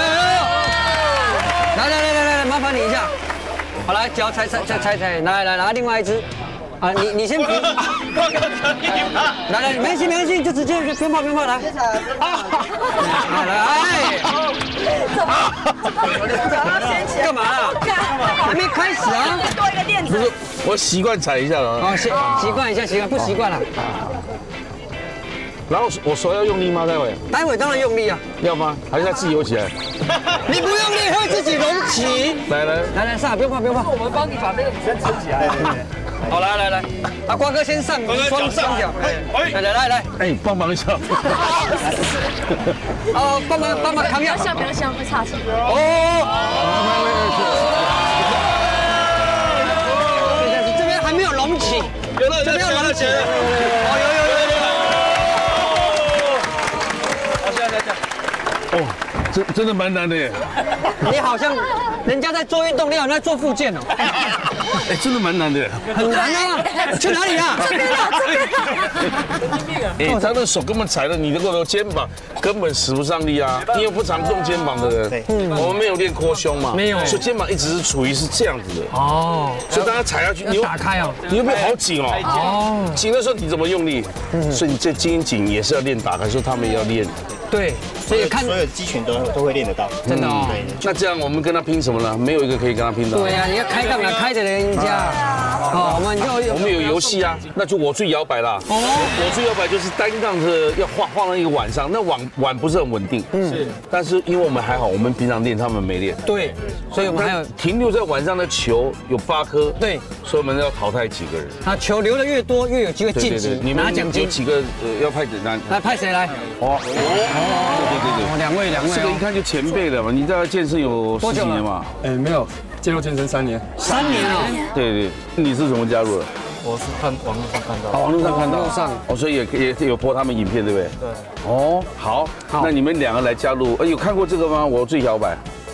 来来来来，麻烦你一下。好，来脚踩踩踩踩踩，来来来，另外一只。啊，你你先。来来，没关系没关系，就直接不用跑不用跑，来。来来。干嘛啊？还没开始啊？ 多一个垫子。 不是，我习惯踩一下了。 哦，习习惯一下，习惯不习惯了。 然后我手要用力吗？待会？ 待会当然用力啊。 要吗？还是他自己游起来？ 你不用力会自己隆起。 来来来来上，不用怕不用怕，我们帮你把那个女生撑起来。好，来来来，啊，瓜哥先上双双脚，来来来来， 哎，帮忙一下。 哦，帮忙帮忙扛一下。 不要笑，不要笑，会岔气。 哦。这边还没有隆起， 有了， 这边要隆起。 哦，有有有有。好，现在在这。 哦，真真的蛮难的耶。 你好像人家在做运动，你好像在做复健哦。 哎，真的蛮难的， 很难啊！去哪里啊？ 这边啊，这边。 哎，他的手根本踩了你的那个肩膀，根本使不上力啊！你又不常动肩膀的人，我们没有练扩胸嘛， 没有， 所以肩膀一直是处于是这样子的。 哦， 所以当他踩下去，你又打开哦， 你又变好紧哦。哦，紧的时候你怎么用力？所以你这筋紧也是要练打开，所以他们也要练。 对，所以看所有肌群都都会练得到， 真的哦。 对， 那这样我们跟他拼什么呢？没有一个可以跟他拼的。 对呀，你要开杠杆开的人家。哦，我们就我们有游戏啊，那就我最摇摆啦。哦，我最摇摆就是单杠是要晃晃到一个碗上，那碗碗不是很稳定。嗯，是。但是因为我们还好，我们平常练，他们没练。 对，所以我们还有停留在碗上的球有八颗。对，所以我们要淘汰几个人。 啊，球留的越多，越有机会晋级，拿奖金。 有几个呃要派子弹？ 来派谁来？哦哦，对对对， 两位两位。 这个一看就前辈了嘛，你在健身有十几年嘛？ 哎，没有。介入健身三年， 三年啊！ 对对，你是怎么加入的？ 我是看网络上看到， 网络上看到，网络上，哦，所以也也有播他们影片，对不对？ 对。 哦，好，那你们两个来加入，呃，有看过这个吗？我最摇摆。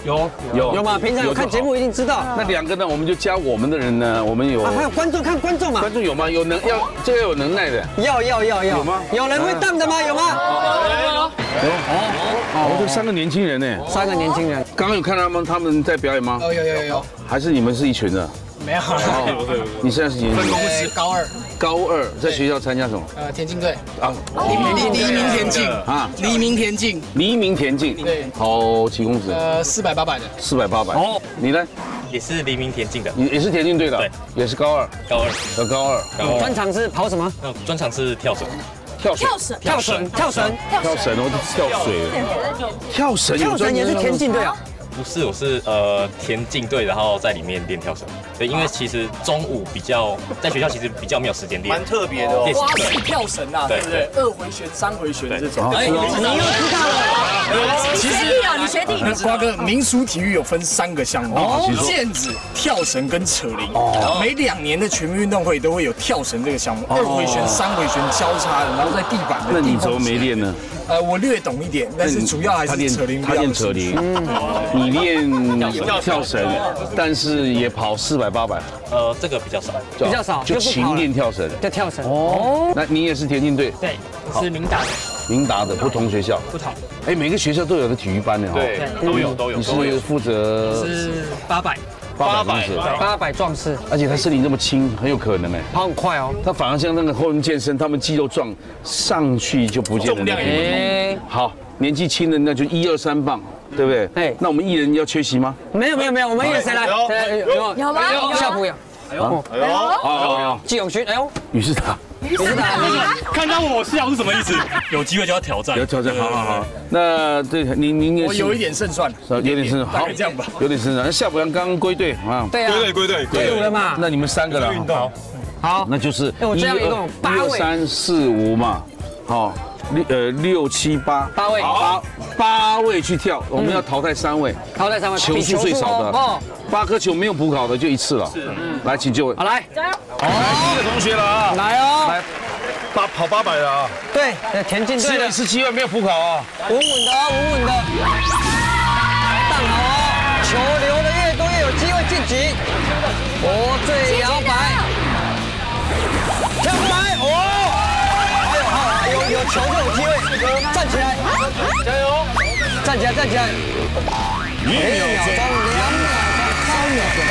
有有有吗？平常有看节目一定知道。 那两个呢，我们就加我们的人呢，我们有。 啊，还有观众看观众嘛？ 观众有吗？有能要这个有能耐的。 要要要要。 有吗？ 有人会荡的吗？有吗？ 有有。哦，这三个年轻人呢？ 三个年轻人。 刚刚有看他们他们在表演吗？ 哦，有有有有。 还是你们是一群的？ 没有。 哦，你现在是几年级？ 呃，高二。 高二在学校参加什么？ 呃，田径队。 啊， 黎明黎明田径啊， 黎明田径。 黎明田径。 对。 跑几公尺？ 呃，四百八百的。 四百八百。哦，你呢？ 也是黎明田径的。 你也是田径队的？ 对， 也是高二。 高二。 呃，高二。 专长是跑什么？ 呃，专长是跳绳。 跳绳。 跳绳。跳绳。 跳绳，我跳水。跳绳。 跳绳也是田径队啊。 不是，我是呃田径队，然后在里面练跳绳。对，因为其实中午比较在学校其实比较没有时间练， 蛮特别的哦。 花式跳绳啊，对不对？二回旋、三回旋这种。 哎，你又知道了。 其实你学弟， 瓜哥，民俗体育有分三个项目：毽子、跳绳跟扯铃。每两年的全民运动会都会有跳绳这个项目，二回旋、三回旋交叉的，然后在地板的。 那你怎么没练呢？ 呃，我略懂一点，但是主要还是扯铃。 他练扯铃，你练跳绳，但是也跑四百八百。 呃，这个比较少， 比较少， 就勤练跳绳。 就跳绳。 哦，那你也是田径队？ 对，是明达的。 明达的不同学校。 不同。 哎，每个学校都有个体育班的哈。 对，都有都有。 你是负责？ 是八百。 八百公尺， 八百壮士， 而且他身体这么轻，很有可能哎， 跑很快哦。 他反而像那个后人健身，他们肌肉壮，上去就不见得。 重量也不同。 好，年纪轻的那就一二三磅，对不对？哎，那我们艺人要缺席吗？ 没有没有没有，我们艺人谁来？ 有有吗？ 夏普有。 哎呦，哎呦，哦， 季永勋，哎呦， 于是他。 于是他， 看到我笑是什么意思？有机会就要挑战， 要挑战，好好好。那对你您也我有一点胜算， 有点胜算，好， 这样吧， 有点胜算。那夏普阳刚刚归队啊， 对啊， 归队归队归队了嘛。 那你们三个了， 好， 好，那就是一二一二三四五嘛，好，六呃六七八八位， 八八位去跳，我们要淘汰三位， 淘汰三位， 球数最少的哦，八颗球没有补考的就一次了，是，来请就位， 好来，加油， 好，来第一个同学了啊， 来哦，来。 八跑八百的啊， 对，田径队的， 一次机会没有补考啊， 稳稳的哦，稳稳的，荡好哦，球流的越多越有机会晋级，国最摇摆，跳出来哦，哎呦好，有有球就有机会，站起来，加油，站起来站起来，一秒钟，两秒钟，三秒钟，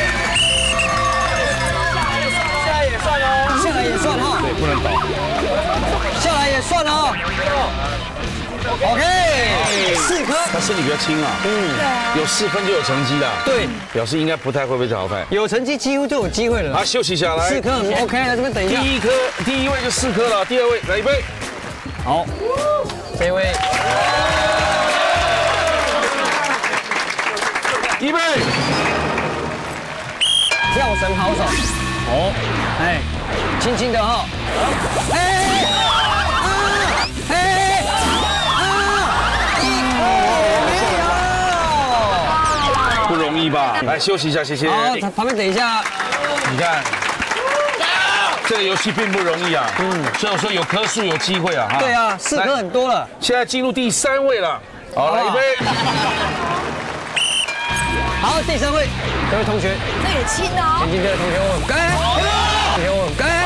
下来也算哦，下来也算哈， 对，不能倒。 下来也算了哦。OK， 四颗。 他身体比较轻啊，嗯，有四分就有成绩了。 对， 表示应该不太会被淘汰。 有成绩几乎就有机会了。 好，休息下来。 四颗很 OK， 来这边等一下。 第一颗，第一位就四颗了，第二位来一杯。 好，这位。 预备。 跳绳好手。哦，哎，轻轻的哈。哎。 不容易吧？来休息一下，谢谢。 好，旁边等一下。 你看，这个游戏并不容易啊。嗯，所以我说有颗数有机会啊。哈。 对啊，四颗很多了。 现在进入第三位了。好，来一杯。 好，第三位，各位同学。 这也轻哦。 田径队的同学，我很该。同学，我很该。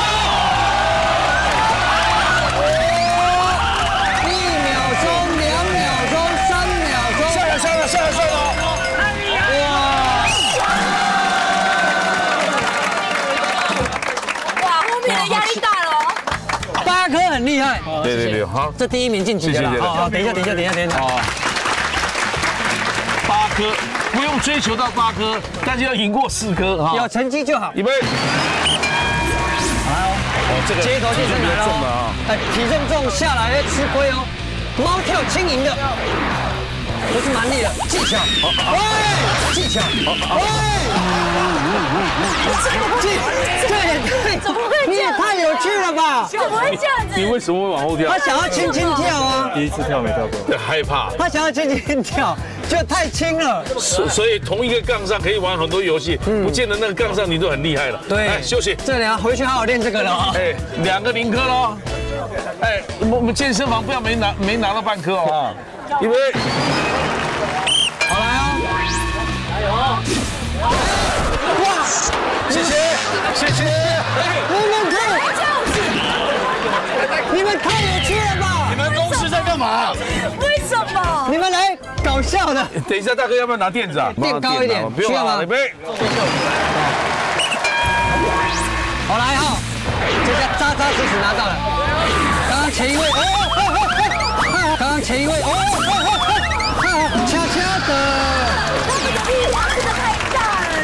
很厉害， 对对对，好， 这第一名晋级的了。好好，等一下，等一下，等一下，等一下。 八颗，不用追求到八颗，但是要赢过四颗哈。 有成绩就好。 预备。 来哦，哦，这个街头健身来了哦。哎，体重重下来会吃亏哦。猫跳轻盈的，不是蛮力的，技巧。喂，技巧。喂，技，对对，怎么会？你也太有趣了吧？ 怎么会这样子？ 你为什么会往后跳？ 他想要轻轻跳啊。 第一次跳没跳过， 对，害怕。 他想要轻轻跳，就太轻了。 所所以同一个杠上可以玩很多游戏，不见得那个杠上你都很厉害了。 对， 来休息。 这俩回去好好练这个了。 哎，两个零颗喽。哎，我们健身房不要没拿没拿到半颗哦。预备， 好来哦。 哇！谢谢谢谢。你们太，你们太有趣了吧？ 你们公司在干嘛？ 为什么？ 你们来搞笑的。 等一下，大哥要不要拿垫子啊？ 垫高一点， 不用了，预备。 好来哈，这下扎扎实实拿到了。刚刚前一位哦，刚刚前一位哦，恰恰的。 他们的力量真的太大了啦！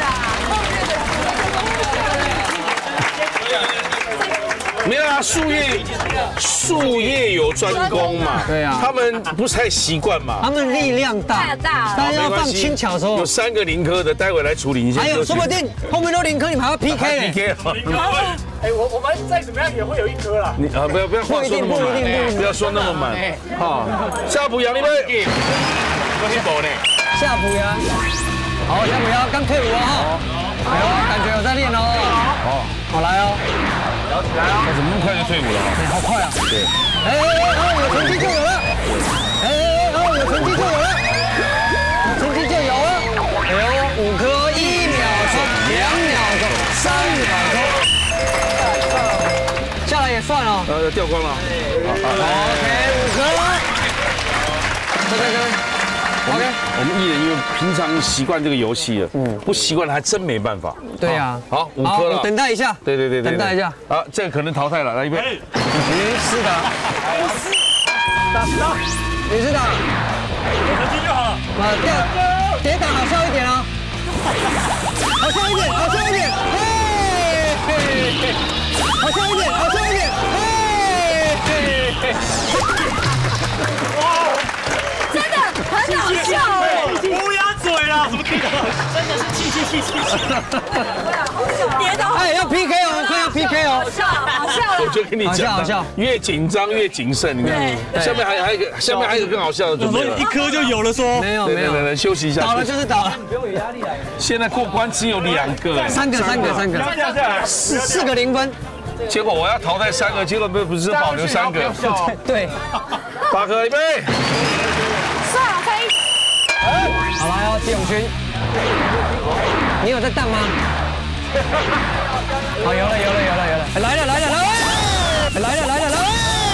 没有啊，术业术业有专攻嘛。 对啊， 他们不是太习惯嘛。 他们力量大， 太大了。 但是要放轻巧的时候， 有三个零科的，待会来处理一下。 还有说不定后面都零科，你们还要 P K 呢。 P K 哎，我我们再怎么样也会有一颗啦。 你啊，不要不要话说那么满，不要说那么满。好，下补阳你们。 下补阳，好，下补阳刚退伍哦。哎呦，感觉有在练哦。好，好来哦。 摇起来哦！怎么那么快就退伍了？ 哎，好快啊！对。哎哎哎，有成绩就有了。哎哎哎，有成绩就有了。成绩就有了。哎呦，五颗一秒钟，两秒钟，三秒钟。下来也算了。 呃，掉光了。 OK， 五颗。这这这。OK， 我们艺人因为平常习惯这个游戏了，嗯，不习惯还真没办法。 对呀， 好，五颗了， 等待一下。 对对对对， 等待一下。 啊，这个可能淘汰了，来一杯。 于是的，于是的， 有成绩就好。 啊，跌跌倒好笑一点啊，好笑一点，好笑一点，嘿，好笑一点，好笑一点，嘿。 真的很好笑哎！ 乌鸦嘴了，怎么跌倒？真的是气气气气气！ 跌倒， 哎，要 P K 哦，快要 P K 哦， 好笑，好笑。 我就跟你讲， 好笑， 越紧张越谨慎。你看，下面还还有一个，下面还有一个更好笑的，准备了， 一颗就有了，说没有没有， 来来休息一下， 倒了就是倒了。 不用有压力来。现在过关只有两个， 三个三个三个，四四个零分。 结果我要淘汰三个，结果不不是保留三个。 对， 八颗预备。 算了，可以。 好来哦，季永勋，你有在荡吗？好，有了有了有了有了，来了来了来了，来了来了来了，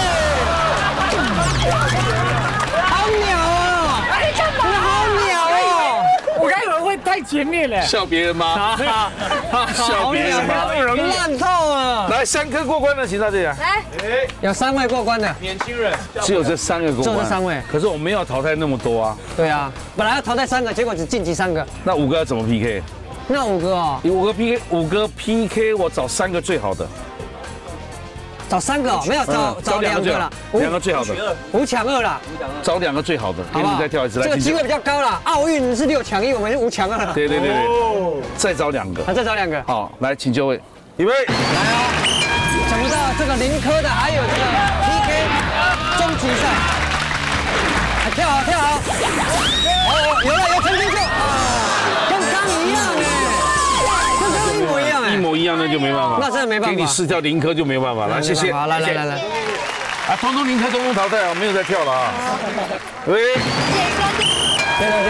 好鸟哦！ 哎，干嘛？ 好鸟哦！ 我刚以为会太前面了。 笑别人吗？笑别人吗？ 烂透了！ 来，三颗过关的，请到这里来。 来， 有三位过关的， 年轻人只有这三个过关， 只有这三位。 可是我们要淘汰那么多啊。 对啊，本来要淘汰三个，结果只晋级三个。 那五个要怎么 P K？ 那五个哦， 五个 P K， 五个 P K， 我找三个最好的。 找三个哦，没有找找两个啦， 两个最好的， 五抢二啦， 找两个最好的，给你再跳一次， 这个机会比较高啦。奥运是六抢一，我们是五抢二了。 对对对对，再找两个， 再找两个。 好，来，请就位，预备，来哦！想不到这个零科的还有这个 P K 终极赛，跳好跳好，哦，有了有成绩就啊，跟刚一样哎，跟刚一模一样哎， 一模一样的就没办法， 那真的没办法， 给你四跳零科就没办法了，谢谢， 好，来来来来， 啊，通通零科，通通淘汰啊，没有再跳了啊，喂，对对对，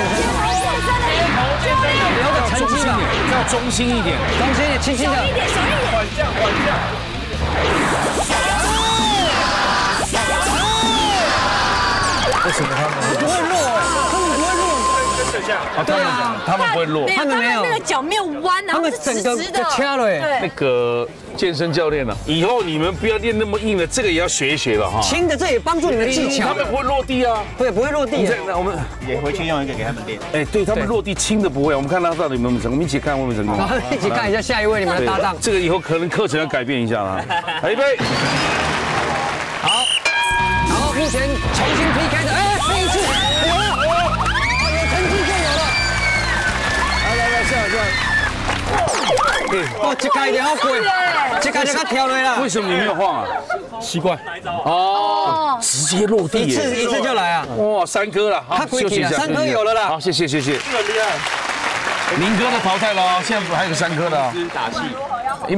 留个成绩吧， 要中心一点， 中心一点，轻轻的， 小一点，小一点， 缓降缓降。 为什么他们不会落？他们不会落。 啊，对啊，他们不会落， 他们没有，那个脚没有弯，然后是直直的， 掐了哎。 那个健身教练呢，以后你们不要练那么硬的，这个也要学一学了哈。 轻的这也帮助你的技巧。 他们不会落地啊， 对，不会落地。 我们也回去用一个给他们练。 哎，对他们落地轻的不会，我们看他到底有没有成功，我们一起看会不会成功。 好，一起看一下下一位你们的搭档。 这个以后可能课程要改变一下了。来预备， 好，然后目前重新 P K 的，哎，这一次有了，有成绩就有了。 来来来，下来下来。 哦，这个一点好贵，这个就较跳落了。 为什么你没有晃啊？ 习惯。 哦，直接落地， 一次一次就来啊！ 哇，三颗了，好，休息一下。 三颗有了啦。 好，谢谢谢谢。 这个厉害。 零颗的淘汰了哦，现在还有个三颗的哦。 打气。 预备。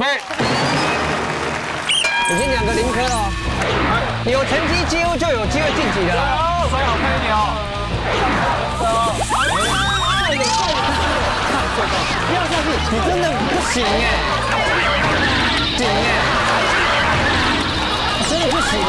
已经两个零颗了，有成绩几乎就有机会晋级的了。 哦，摔好看一点哦。 不要下去，你真的不行哎，行哎，真的不行哎。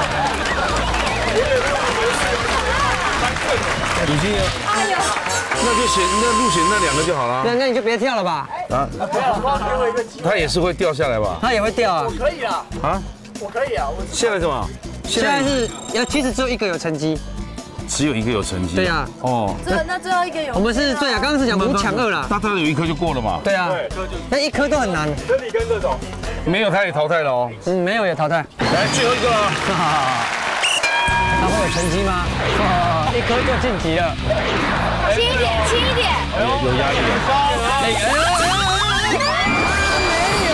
已经有，哎呦，那就选那入选那两个就好了。 那那你就别跳了吧。 啊，他也是会掉下来吧？ 他也会掉啊。 我可以啊。啊？我可以啊。我现在什么？ 现在是要，其实只有一个有成绩。 只有一个有成绩。 对呀。 哦。 这那最后一个有。 我们是对啊，刚刚是讲五抢二啦。 那他有一颗就过了嘛？ 对啊。那一颗都很难。 身体跟这种。 没有他也淘汰了哦。 嗯，没有也淘汰。 来，最后一个了。 他会有成绩吗？一颗就晋级了。 轻一点，轻一点。 有有压力了。 哎哎哎！没有。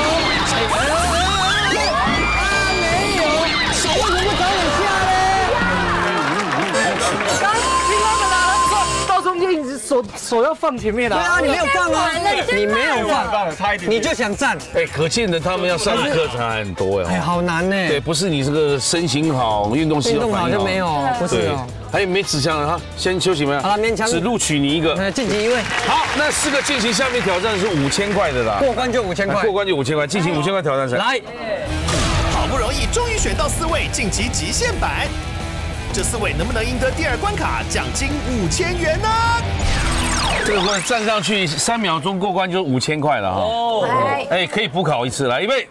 没有。手为什么不早点下嘞？ 刚听他们啦，说到中间你手手要放前面的。 对啊，你没有放啊，你没有放，你就想站。 哎，可见的他们要上的课程还很多哎。 哎，好难呢。 对，不是你这个身形好，运动细运动好就没有，不是哦。 还有没指向了哈，先休息没有？ 好了，勉强只录取你一个， 晋级一位。 好，那四个进行下面挑战是五千块的啦， 过关就五千块， 过关就五千块，进行五千块挑战赛。 来， 好不容易终于选到四位晋级极限版，这四位能不能赢得第二关卡奖金五千元呢？ 这个关站上去三秒钟过关就五千块了哈。哦，哎，可以补考一次，来，预备。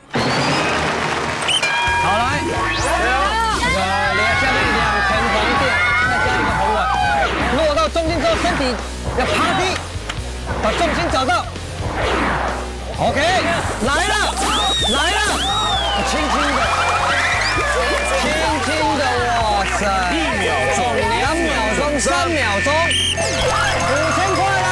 好来，这个下面两层红垫，再加一个红碗，落到中间之后身体要趴低，把重心找到。OK， 来了，来了，轻轻的，轻轻的，哇塞， 一秒钟、 两秒钟、三秒钟，五千块啦！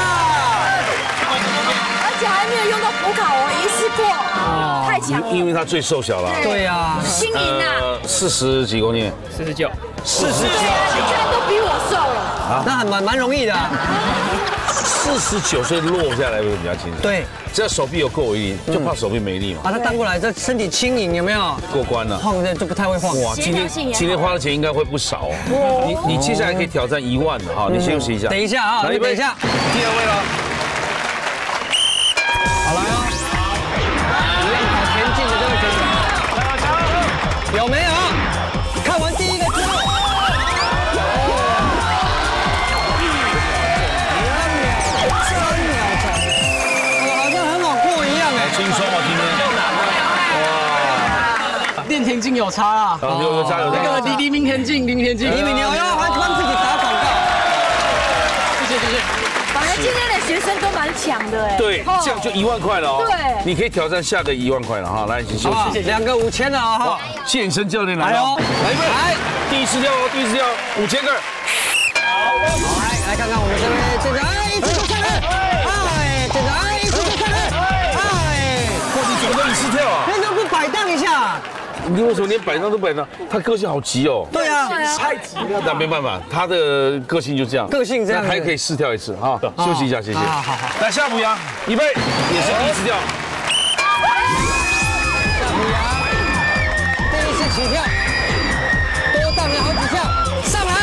而且还没有用到补考哦，一次过，太强了。 因为他最瘦小了。 对呀， 轻盈啊， 四十几公斤， 四十九， 四十九， 你居然都比我瘦了。 那还蛮蛮容易的。 四十九岁落下来会比较轻松。对，只要手臂有够一定，就怕手臂没力嘛。 把它荡过来，这身体轻盈有没有？ 过关了， 晃的就不太会晃。 哇，今天今天花的钱应该会不少哦。你你接下来可以挑战一万的哈，你休息一下。 等一下啊，你等一下， 第二位了。 好来哦，一样跑前进的这位选手，有没有？看完第一个之后。 轻松啊，今天哇， 练田径有差啊， 有有差有差。 那个黎黎明田径，黎明田径， 黎明牛要还帮自己打广告， 谢谢谢谢。 反正今天的学生都蛮强的哎。 对，这样就一万块了哦。对，你可以挑战下个一万块了哈，来，请休息。 两个五千了啊哈。 健身教练来了，来一位，来，第一次跳哦，第一次跳，五千个。 好，来来看看我们这位队长，哎，一次就上来，哎，队长，哎，一次就上来。 怎么一次跳啊？ 那都不摆荡一下？ 你为什么连摆荡都摆荡？他个性好急哦。 对啊， 太急了。那没办法，他的个性就这样。 个性这样， 还可以试跳一次哈。休息一下，谢谢。 好好好。 来夏普阳，预备，也是第一次跳。 夏普阳，第一次起跳，多荡了好几跳，上来。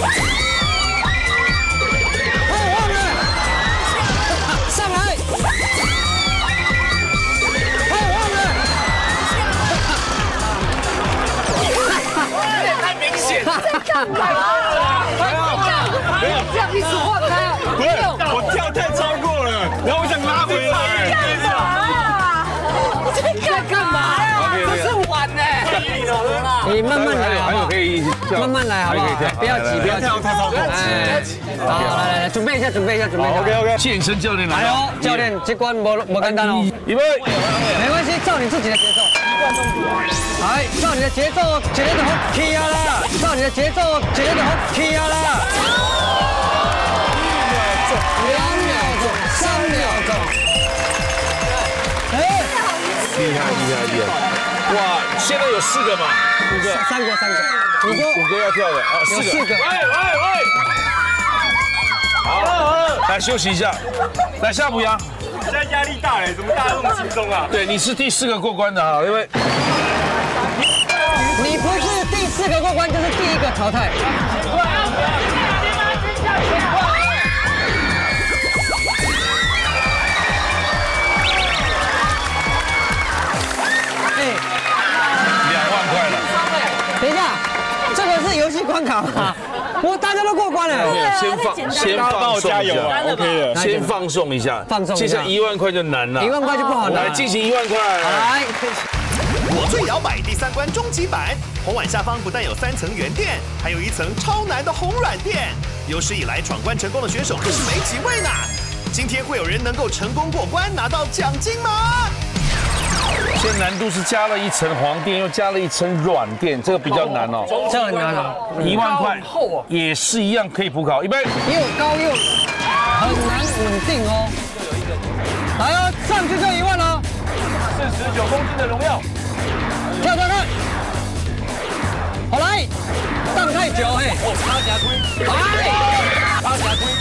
太晃了，上来。 在干嘛？ 没有这样一直晃他，不是我跳太超过了，然后我想拉回来。 在干嘛呀？ 这是玩呢。 你慢慢来， 还有可以跳， 慢慢来好不好？不要急，不要跳太超过。哎，好，来来来，准备一下，准备一下，准备一下。 OK OK。健身教练来了， 教练这关不不简单哦。 预备， 没关系，照你自己的节奏。来，照你的节奏，节奏好起啊啦！照你的节奏，节奏好起啊啦！两秒钟，三秒钟。哎， 厉害厉害厉害！哇，现在有四个嘛？五个， 三个三个。 你说五个要跳的啊？四个。 四个。 喂喂喂！好，来休息一下。来夏普阳。 现在压力大哎，怎么大家那么轻松啊？ 对，你是第四个过关的哈，因为你不是第四个过关，就是第一个淘汰。 大家都过关了。 先放，先放松一下 ，OK 的，先放松一下， 放松一下。 接下来一万块就难了， 一万块就不好拿。 来进行一万块， 来。 我最摇摆第三关终极版，红碗下方不但有三层圆垫，还有一层超难的红软垫。有史以来闯关成功的选手可是没几位呢。今天会有人能够成功过关拿到奖金吗？ 现在难度是加了一层黄垫，又加了一层软垫，这个比较难哦。 这很难啊！ 一万块也是一样可以补考，预备。 又高又很难稳定哦。来哦，上去就一万了。 四十九公斤的荣耀， 跳跳看。好来，荡太久哎。 哦，他夹龟， 哎， 他夹龟，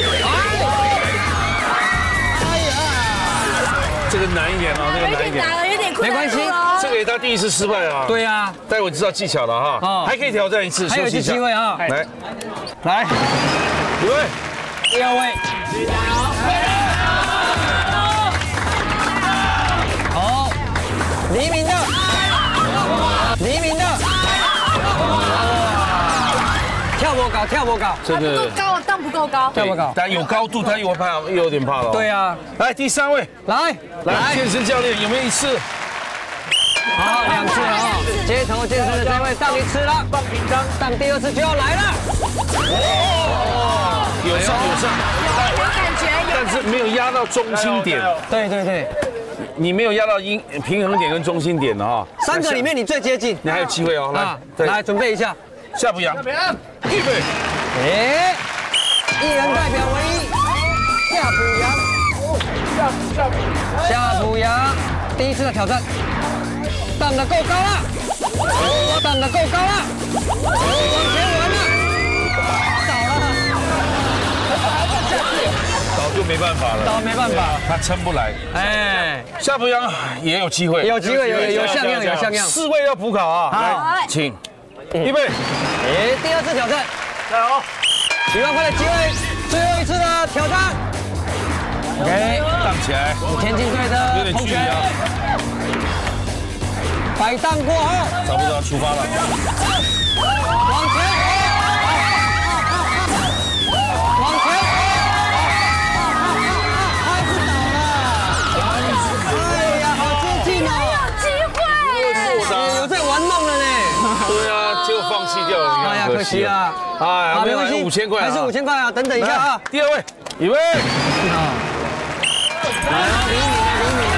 哎。这个难一点哦，这个难一点， 有点困难， 没关系， 这个也他第一次失败啊。 对呀， 待会知道技巧了哈，哦，还可以挑战一次， 还有一次机会啊， 来， 来， 预备， 第二位，好，黎明的，黎明的，跳不高，跳不高， 这个高，荡不够高， 跳不高， 但有高度，他又怕，又有点怕了。 对啊， 来第三位， 来来，健身教练有没有一次？ 好，两次了啊！街头健身的这位荡一次了， 放平章， 荡第二次就要来了。 哦，有上有上， 有感觉， 但是没有压到中心点。 对对对， 你没有压到音平衡点跟中心点的哈。 三个里面你最接近， 你还有机会哦。来， 来准备一下， 下补阳，预备。 哎，一人代表唯一，下补阳， 下下下补阳，第一次的挑战。荡得够高了，荡得够高了，往前玩了， 倒了，倒就没办法了， 倒没办法， 他撑不来。哎，下补阳也有机会， 有机会，有有像样，有像样。 四位要补考啊，来，请，预备。 哎，第二次挑战， 加油！ 一万块的机会，最后一次的挑战。OK， 荡起来， 田径队的同学。摆荡过后， 差不多要出发了。 往前，往前，还是倒了。哎呀，好接近哦！ 还有机会， 有在玩弄了呢。 对啊，结果放弃掉了， 哎呀，可惜啊。 哎，没关系，五千块， 还是五千块啊！等等一下啊。 第二位，预备。 来，黎明的黎明。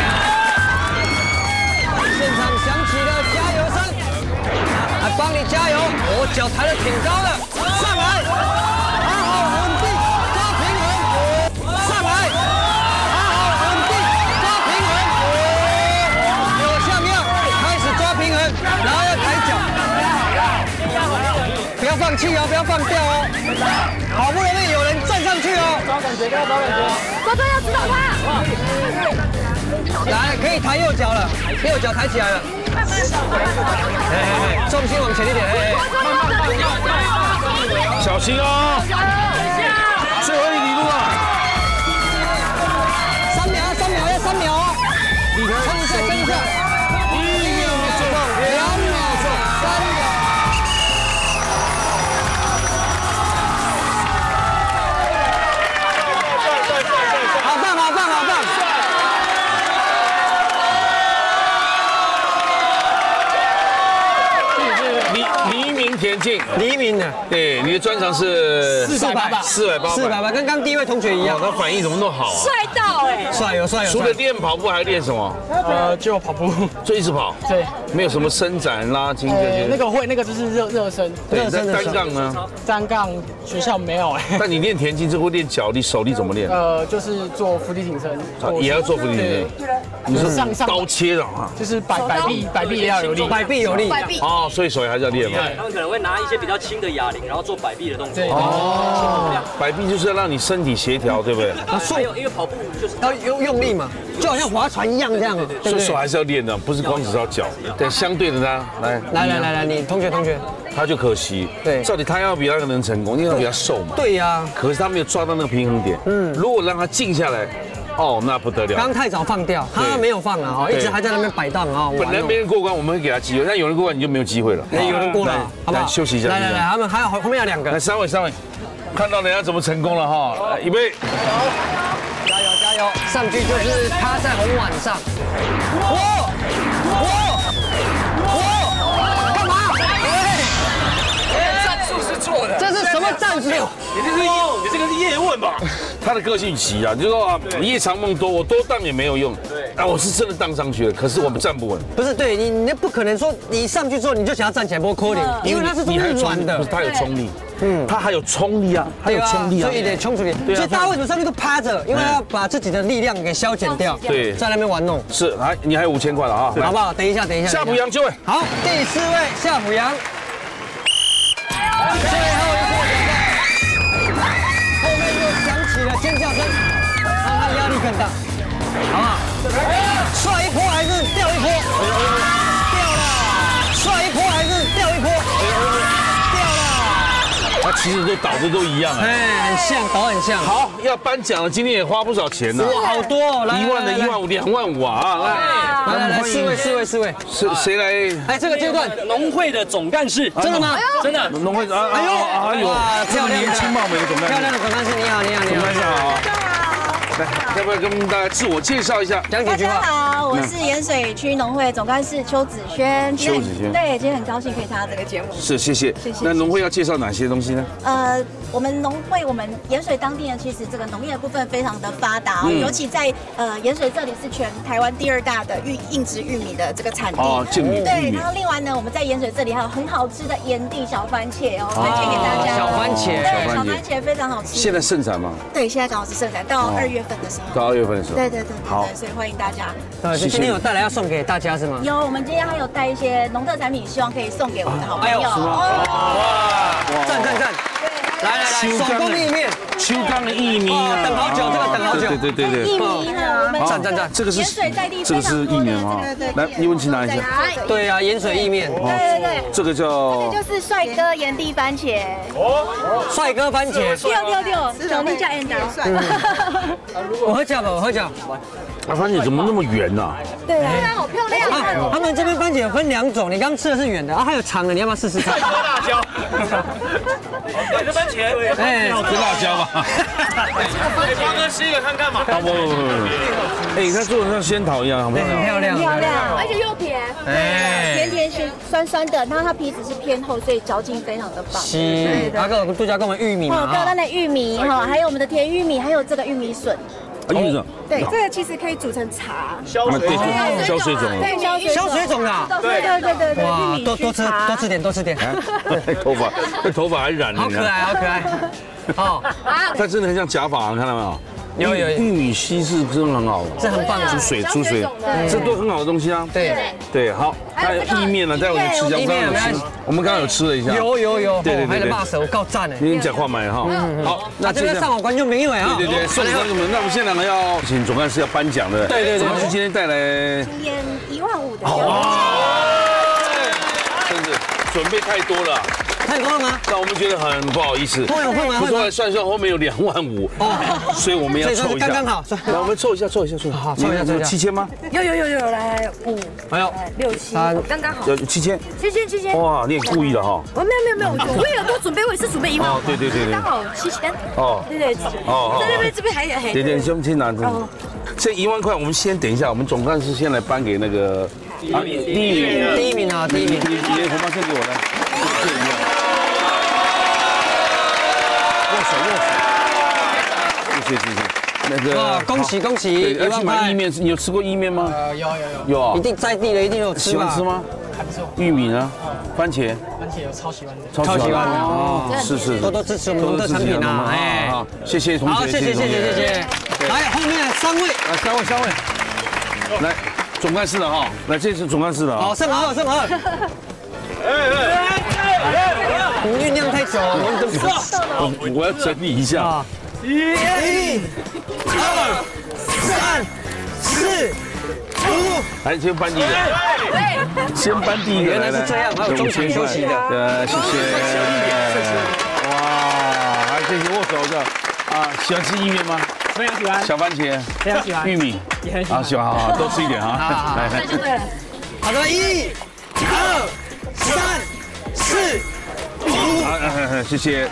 现场响起了加油声，来帮你加油！我脚抬得挺高的，上来，好好稳定，抓平衡，上来，好好稳定，抓平衡，有像样，开始抓平衡，然后要抬脚，不要放弃哦，不要放掉哦，好不容易有人站上去哦， 抓感觉，抓感觉， 哥哥要指导他。 来，可以抬右脚了，右脚抬起来了。哎哎哎，重心往前一点，哎哎，小心哦！最后一里路了， 三秒，三秒，要三秒哦！撑一下，撑一下，一秒钟，两秒钟，三秒。好棒，好棒，好棒！ 田径， 黎明的， 对，你的专长是四百八， 四百八， 四百八，跟刚第一位同学一样。 他反应怎么那么好？ 帅到哎， 帅有帅有。 除了练跑步，还练什么？ 呃，就跑步， 就一直跑。 对， 没有什么伸展、拉筋这些。 那个会，那个就是热热身。 热身的单杠呢？ 单杠学校没有哎。 但你练田径就会练脚力、手力怎么练？ 呃，就是做伏地挺身， 也要做伏地挺身。你是上刀切的啊？ 就是摆摆臂，摆臂也要有力， 摆臂有力。 哦，所以手还是要练嘛。 他们可能会拿一些比较轻的哑铃，然后做摆臂的动作。 哦，摆臂就是要让你身体协调，对不对？ 还有因为跑步就是要用用力嘛，就好像划船一样这样。 所以手还是要练的，不是光只是要脚。对，相对的呢，来来来来来，你同学同学， 他就可惜。对，照理他要比那个人成功，因为他比较瘦嘛。 对呀。 可是他没有抓到那个平衡点。嗯，如果让他静下来。哦，那不得了！ 刚太早放掉，他没有放啊，哦，一直还在那边摆荡啊。 本来没人过关，我们会给他机会，但有人过关你就没有机会了。 有人过了，好不好？ 休息一下。 来来来，他们还有后面有两个。 来，三位，三位， 看到人家怎么成功了哈，预备， 加油加油！上去就是趴在红碗上。哇哇哇！干嘛？ 战术是错的， 这是什么战术？ 你这是你这个是叶问吧？ 他的个性急啊，就是说啊，夜长梦多，我多荡也没有用。对，啊，我是真的荡上去了，可是我们站不稳。 不是，对你，你不可能说你上去之后你就想要站起来，不可能，因为它是都是软的。 不是，他有冲力，嗯，他还有冲力啊，还有冲力啊， 所以得冲出去。所以大家为什么上去都趴着？因为要把自己的力量给消减掉。 对， 在那边玩弄。 是，来，你还有五千块了啊， 好不好？等一下，等一下。 夏普阳就位。 好，第四位夏普阳。最后一次比赛，后面又响起了尖叫声，让他压力更大，好不好？帅一波还是掉一波？掉了。帅一波还是掉一波？掉了。 他其实都倒的都一样啊， 哎，很像，倒很像。 好，要颁奖了，今天也花不少钱呢。 哇，好多，来， 一万的一万五，两万五啊！ 来来来，四位四位四位， 是谁来？ 哎，这个阶段农会的总干事， 真的吗？ 真的， 农会啊，哎呦，哎呦，这么年轻貌美的总干事， 漂亮的总干事，你好，你好，你好， 总干事好。来，要不要跟大家自我介绍一下？ 讲几句话。 大家好，我是盐水区农会总干事邱子轩。 邱子轩， 对，今天很高兴可以参加这个节目。 是，谢谢。 谢谢。 那农会要介绍哪些东西呢？ 呃，我们农会，我们盐水当地呢，其实这个农业部分非常的发达哦，尤其在呃盐水这里是全台湾第二大的玉硬质玉米的这个产地。 哦，净米。 对，然后另外呢，我们在盐水这里还有很好吃的盐地小番茄哦，推荐给大家。 小番茄， 对，小番茄非常好吃。 现在盛产吗？ 对，现在刚好是盛产，到二月份的时候。 到二月份的时候。 对对对。 好， 所以欢迎大家。 呃，今天有带来要送给大家是吗？ 有，我们今天还有带一些农特产品，希望可以送给我们的好朋友。 哇，赞赞赞！来来来，手工意面， 秋刚的意面啊， 等好久，这个等好久。 对对对对。 意面呢，我们赞赞赞， 这个是这个是意面啊。来，叶文琪拿一下。 对啊，盐水意面。 对对对。 这个叫。 这个就是帅哥盐地番茄。 哦。帅哥番茄。 六六六，九零加 N 的。 我喝酒吧，我喝酒。 啊，番茄怎么那么圆呢？ 对啊，好漂亮啊！ 他们这边番茄有分两种，你刚吃的是圆的，啊，还有长的，你要不要试试看？ 辣椒。买个番茄， 哎， 吃辣椒吧。 瓜哥吃一个看看嘛。 不不不不，哎，它做的像仙桃一样，好不好？ 很漂亮， 漂亮，而且又甜，哎，甜甜咸酸酸的，然后它皮子是偏厚，所以嚼劲非常的棒。 是，那个杜家跟我们玉米嘛， 漂亮的玉米哈，还有我们的甜玉米，还有这个玉米笋。 玉米笋。 对，这个其实可以煮成茶， 消水肿， 消水肿， 对，消水消水肿啊， 对对对对对， 哇，多多吃多吃点多吃点， 头发，这头发还染了， 好可爱好可爱，哦， 它真的很像假发，看到没有？ 有有玉米稀释真的很好， 这很棒， 出水出水，这都很好的东西啊。 对对，好，还有意面呢，待会吃一下。我们刚刚有吃，我们刚刚有吃了一下。 有有有， 对对对， 还有辣手，够赞哎。 你讲话买哈，好， 那这边上网观众没有啊？ 对对对，送给观众们。那我们现在呢要请总干事要颁奖的， 对对对， 总干事今天带来今天一万五的。 真是准备太多了。 太多了吗？ 那我们觉得很不好意思。 会吗？会吗？ 不过算算后面有两万五，哦，所以我们要凑一下。 刚刚好， 来我们凑一下，凑一下，凑一下。 好，凑一下，凑一下。 七千吗？ 有有有有，来五， 还有六七，刚刚好。 有七千。 七千七千。 哇，你也故意的哈。 我没有没有没有，我也有多准备，我也是准备一万。 哦，对对对对。 刚好七千。 哦。 对对。 哦。 在那边这边还有还。 对对，先先拿。哦。这一万块，我们先等一下，我们总干事先来颁给那个啊第一名，第一名啊，第一名。 你你红包先给我来，这一样。握手握手，谢谢谢谢。那个恭喜恭喜！ 对，而且买意面，你有吃过意面吗？ 呃，有有有。 有啊。 一定在地的，一定有吃。 喜欢吃吗？ 还不错。 玉米呢？番茄。 番茄有超喜欢的。 超喜欢的哦，是是。 多多支持我们农特产品啊！ 哎，好，谢谢同学。 好，谢谢谢谢谢谢。来，后面三位， 来三位三位，来总干事的哈，来这是总干事的。 好，盛二盛二。我们酝酿太久，我们都我要整理一下。 一、二、三、四、五。 来，先颁第一个。先颁第一个。 原来是这样，还有中场休息的。 呃，谢谢。哇，还谢谢握手的。啊，喜欢吃意面吗？ 非常喜欢。 小番茄。 非常喜欢。 玉米。 也很喜欢。 啊，喜欢，好好，多吃一点啊。 来来， 就对了。 好的，一、二、三、四、五。 好，谢谢。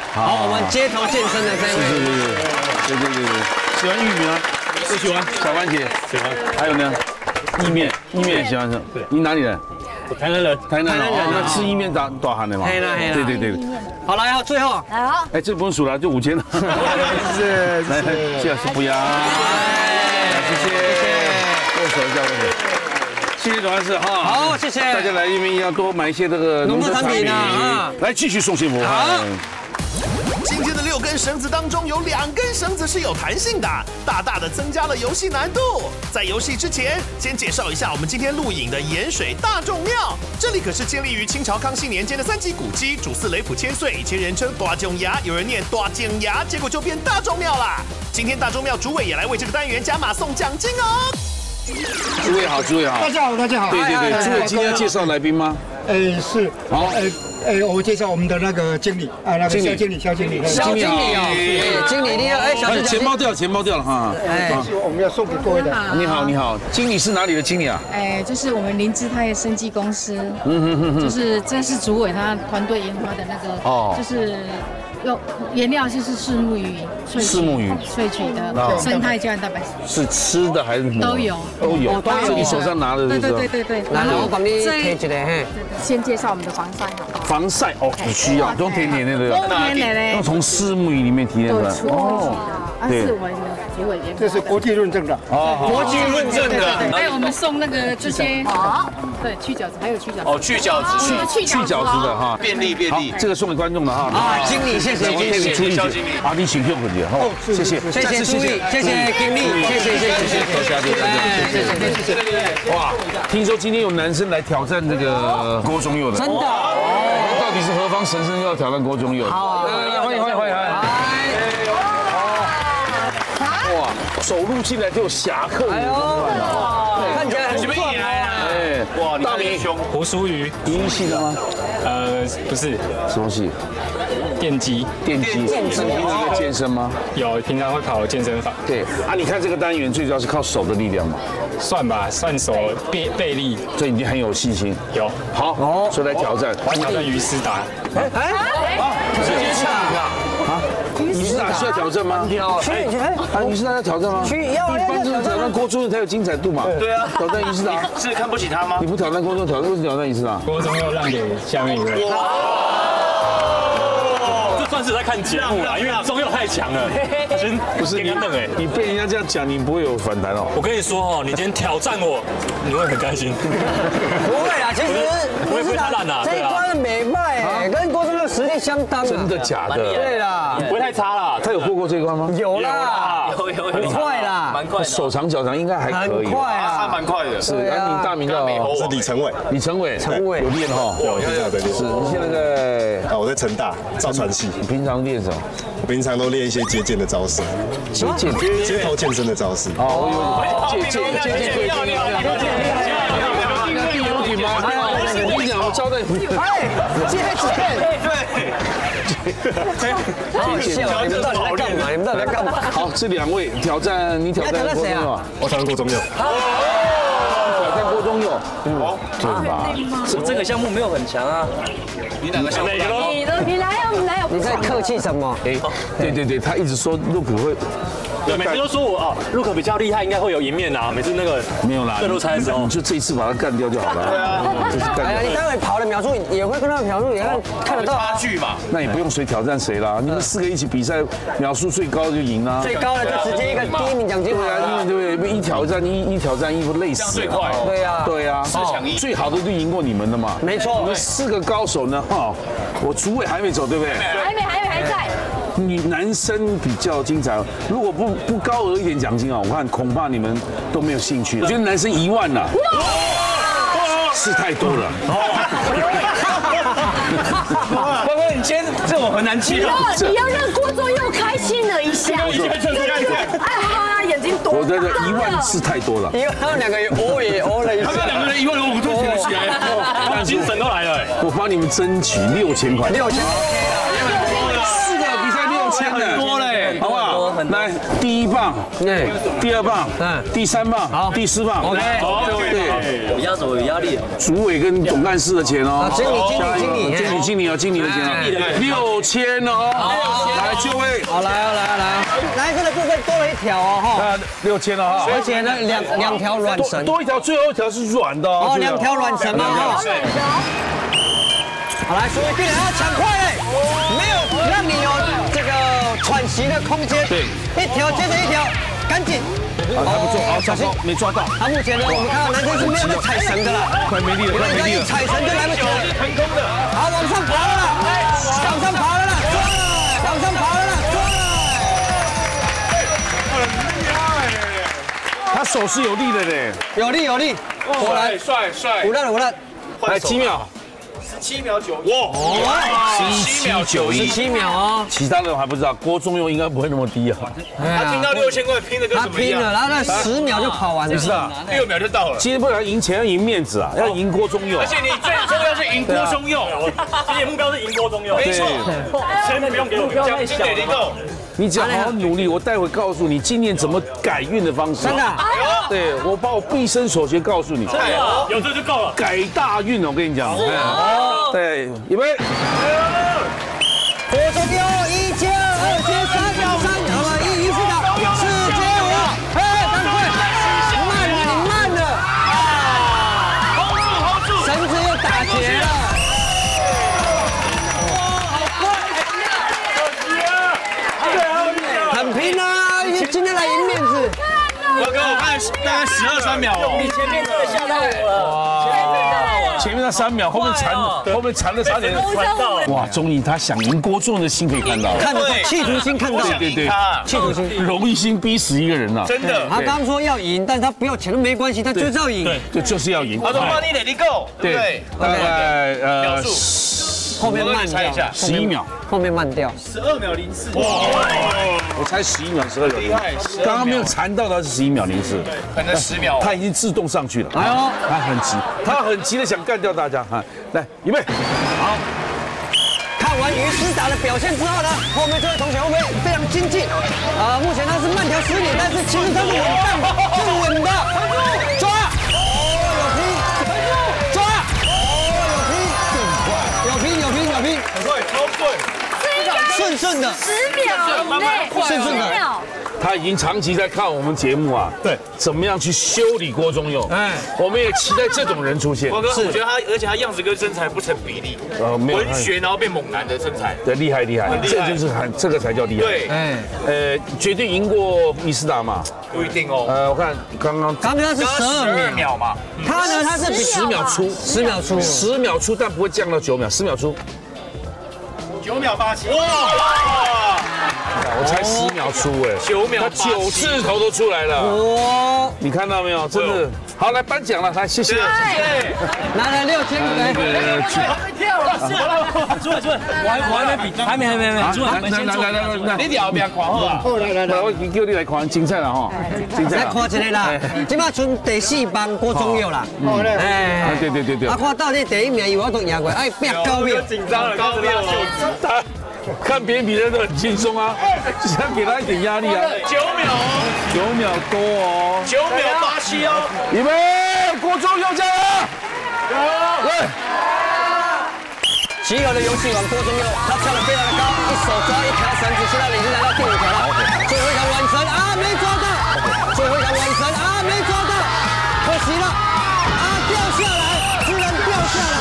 好，我们街头健身的这一位， 是是是，对对对对，喜欢玉米吗？ 我喜欢小番茄， 喜欢。 还有呢？意面，意面也喜欢吃。对，你哪里人？ 我台南人， 台南人。 台南人那吃意面大大汗的嘛？ 黑了黑了。 对对对。 好，来哦，最后， 好， 哎，这不用数了，就五千了。是，来，谢老师不要。谢谢，握手一下，握手。谢谢董老师哈。 好，谢谢。 大家来这边要多买一些这个农特产品啊。 来，继续送幸福。好。 今天的六根绳子当中，有两根绳子是有弹性的，大大的增加了游戏难度。在游戏之前，先介绍一下我们今天录影的盐水大众庙。这里可是建立于清朝康熙年间的三级古迹，主祀雷府千岁，以前人称大众衙，有人念大井衙，结果就变大众庙啦。今天大众庙主委也来为这个单元加码送奖金哦。 诸位好，诸位好， 大家好，大家好。 对对对，诸位今天要介绍来宾吗？ 哎，是。好，哎哎，我介绍我们的那个经理啊，那个肖经理，肖经理， 肖经理哦，经理你好，哎，小钱包掉，钱包掉了哈。 哎，是我们要送给各位的。 你好，你好，经理是哪里的经理啊？ 哎，就是我们林姿泰生技公司，嗯哼哼哼，就是这是主委他团队研发的那个，哦，就是用原料就是虱目鱼萃取， 虱目鱼萃取的生态胶原蛋白， 是吃的还是都有都有，都是你手上拿的， 对对对对对。 来，我帮你贴起来，嘿。 先介绍我们的防晒好。 防晒哦，很需要，用甜甜的对不对？甜的用从虱目鱼里面提炼出来。 哦，对，是我们主委研发， 这是国际认证的。 哦， 国际认证的。 还有我们送那个这些，好，对，去角质，还有去角质。 哦，去角质， 去去角质的哈， 便利便利。 这个送给观众的哈。 啊，经理，谢谢经理， 谢谢肖经理。啊，你请用回去，好，谢谢， 谢谢朱毅，谢谢经理，谢谢谢谢谢谢， 多谢多谢谢谢谢谢。哇，听说今天有男生来挑战这个郭宗佑的， 真的。 到底是何方神圣要挑战郭宗佑？好，来来来，欢迎欢迎欢迎！哇，走路进来就有侠客的风范哦， 看起来很帅哎，哇，大明兄， 胡淑瑜， 音系的吗？ 呃，不是， 什么系？ 电机， 电机。你平常会健身吗？ 有，平常会跑健身房。 对啊，你看这个单元最主要是靠手的力量嘛。 算吧，算手背背力， 这已经很有信心。 有， 好，哦，所以来挑战， 挑战于思达。 哎哎， 直接抢啊！啊，于思达需要挑战吗？ 挑，去啊，于思达要挑战吗？ 去要， 一般就是挑战郭宗佑才有精彩度嘛。 对啊， 挑战于思达， 是看不起他吗？ 你不挑战郭宗佑，挑战为什么挑战于思达？ 郭宗佑让给下面一位。 算是在看节目啦，因为宗佑太强了。先不是你哎， 你被人家这样讲，你不会有反弹哦。 我跟你说哦，你今天挑战我，你会很开心。 不会啊，其实我也不会太烂啦。 这一关美迈哎，跟郭宗佑实力相当。 真的假的？ 对啦， 不会太差啦。 他有过过这一关吗？ 有啦， 有有很快啦， 蛮快。 手长脚长应该还可以。 很快啊， 他蛮快的。 是，那你大名叫？ 是李成伟。 李成伟， 成伟有练哈？ 有，现在在练。 是，你现在在？ 啊，我在成大造船系。 你平常练什么？ 我平常都练一些接剑的招式， 接剑、 街头健身的招式。 哦，我有接剑、接剑对对对。那第五题吗？我跟你讲，我交代你。 哎，接剑。好笑，你们到底在干嘛？你们到底在干嘛？ 好，这两位挑战，你挑战郭宗佑啊？ 我挑战郭宗佑。 挑战郭宗佑。哦，对吧？ 我这个项目没有很强啊。你哪个项目？ 你的你来有来有。 你在客气什么？ 哎，对对对，他一直说陆可会。 对，每次都说我哦，陆可比较厉害，应该会有赢面啊。每次那个没有啦， 对路猜的时候， 你就这一次把他干掉就好了。对啊， 哎呀，你待会跑的秒数也会跟他的秒数也会看得到差距嘛。 那也不用谁挑战谁啦，你们四个一起比赛，秒数最高的就赢啦。 最高的就直接一个第一名奖金回来， 因为对不对？一挑战一，一挑战一，不累死。 最快。 对呀， 对呀， 四抢一， 最好的就赢过你们的嘛。 没错， 你们四个高手呢，哈，我主委还没走，对不对？ 还没，还没，还在。 你男生比较精彩，如果不不高额一点奖金啊，我看恐怕你们都没有兴趣。我觉得男生一万呐，是太多了。 乖乖，你今天这我很难接。 你要让郭宗佑开心了一下。哎哈，眼睛多。 我觉得一万是太多了。 因为他们两个也哦也哦了一下。 他们两个人一万，我们都提得起来，精神都来了。 我帮你们争取六千块。 六千。 四个比赛六千的， 多嘞， 好不好？来，第一棒，对，第二棒，嗯，第三棒，好，第四棒 ，OK， 对， 压轴有压力。 主委跟总干事的钱哦， 经理经理经理经理经理啊，经理的钱啊，六千哦，来就位， 好来啊来啊来啊，蓝色的部分多了一条哦哈， 啊六千了哈， 而且呢两两条软绳， 多一条，最后一条是软的哦， 两条软绳嘛哈。好来，所以病人要抢快嘞，没有让你有这个喘息的空间，对，一条接着一条，赶紧。 还不错，好，小心没抓到。 他目前呢，我们看到男生是没有在踩绳的了， 快没力了，快没力了， 踩绳就来不及了，腾空的。好，往上爬了啦，往上爬了啦，抓了，往上爬了啦，抓了。 很厉害，他手是有力的嘞， 有力有力，果然帅帅， 五烂五烂， 来七秒。 七秒九一，哇， 七秒九一， 七秒哦。 其他的我还不知道，郭宗佑应该不会那么低啊。 他听到六千块拼的跟什么一样？ 他拼了，然后那十秒就跑完了， 是啊， 六秒就到了。 今天不然赢钱要赢面子啊，要赢郭宗佑。 而且你最重要是赢郭宗佑，今年目标是赢郭宗佑。没错，钱不用给我，奖金给你够。 你只要好好努力，我待会告诉你今年怎么改运的方式。 真的？ 对，我把我毕生所学告诉你。 真的，有这就够了。 改大运，我跟你讲。哦。对，预备。 郭宗佑一接二接三三，好了，一一四的四接五，哎，赶快，慢了，你慢了。 hold 住 hold 住， 绳子又打结了。 很拼啊！今天来赢面子。 我哥，我看大概十二三秒哦。 你前面真的吓到我了， 前面那三秒，后面缠，后面缠的差点传到了。 哇，终于他想赢郭宗佑的心可以看到， 看得到，企图心看到， 对对对， 企图心， 荣誉心逼死一个人呐， 真的。 他刚刚说要赢，但是他不要钱都没关系，他就是要赢， 对，就是要赢。 他说 money let it go，对不对？ 大概呃。 后面慢猜一下， 十一秒， 后面慢掉， 十二秒零四。哇， 我猜十一秒，十二秒。 厉害， 刚刚没有缠到，他是十一秒零四， 可能十秒。 他已经自动上去了。哎呦，他很急，他很急的想干掉大家。哈，来，预备，好。 看完于思达的表现之后呢，后面这位同学会不会非常精进？啊，目前他是慢条斯理，但是其实他是稳当的，是稳的，抓。 有拼有拼有拼， 很快，超快， 顺顺的， 十秒以内， 顺顺的。 他已经长期在看我们节目啊，对，怎么样去修理郭宗佑？哎，我们也期待这种人出现。 我哥，我觉得他，而且他样子跟身材不成比例，呃，文学然后变猛男的身材， 对，厉害厉害，这就是很这个才叫厉害。 对， 哎，呃，绝对赢过伊斯达嘛？ 不一定哦。 呃，我看刚刚刚刚是十二秒嘛， 他呢他是十秒出， 十秒出， 十秒出，但不会降到九秒，十秒出。 九秒八七，哇！ 我才十秒出哎， 九秒， 他九字头都出来了，哇！你看到没有？真的，好来颁奖了，来谢谢，谢谢， 拿了六千元， 还跳了，出来出来，我还我还没比，还没还没还没，出来，来来来来来，你聊边看好啊？ 好来来来，我叫你来看精彩了哈， 精彩，来看一个啦，今麦剩第四棒郭宗佑啦， 哎，对对对对， 啊看到底第一名有我都赢过，哎，变高秒， 紧张了，高秒。 他看别人比人都很轻松啊，只想给他一点压力啊。 九秒哦， 九秒多哦， 九秒八七哦。 预备，郭宗佑加油！ 喂，集合的游戏王郭宗佑，他跳得非常的高，一手抓一条绳子，现在已经来到第五条了。最后一条完成啊，没抓到，最后一条完成啊，没抓到，可惜了啊，掉下来，突然掉下来。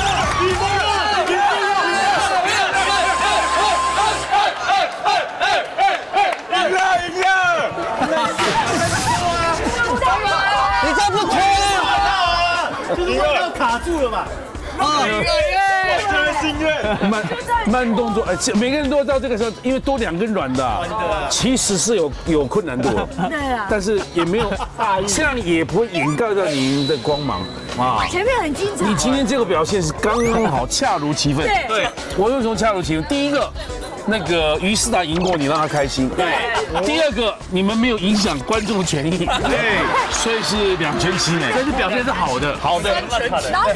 你这不推啊！ 就是要卡住了嘛。啊！真的心愿。 慢慢动作，哎，每个人都到这个时候，因为多两根软的，其实是有有困难度的。 对啊。 但是也没有，这样也不会掩盖掉您的光芒啊。 前面很精彩。 你今天这个表现是刚刚好，恰如其分。 对。 我为什么恰如其分？第一个。 那个于思达赢过你，让他开心。对。第二个，你们没有影响观众的权益。对。所以是两全其美。 这是表现是好的，好的。 然后你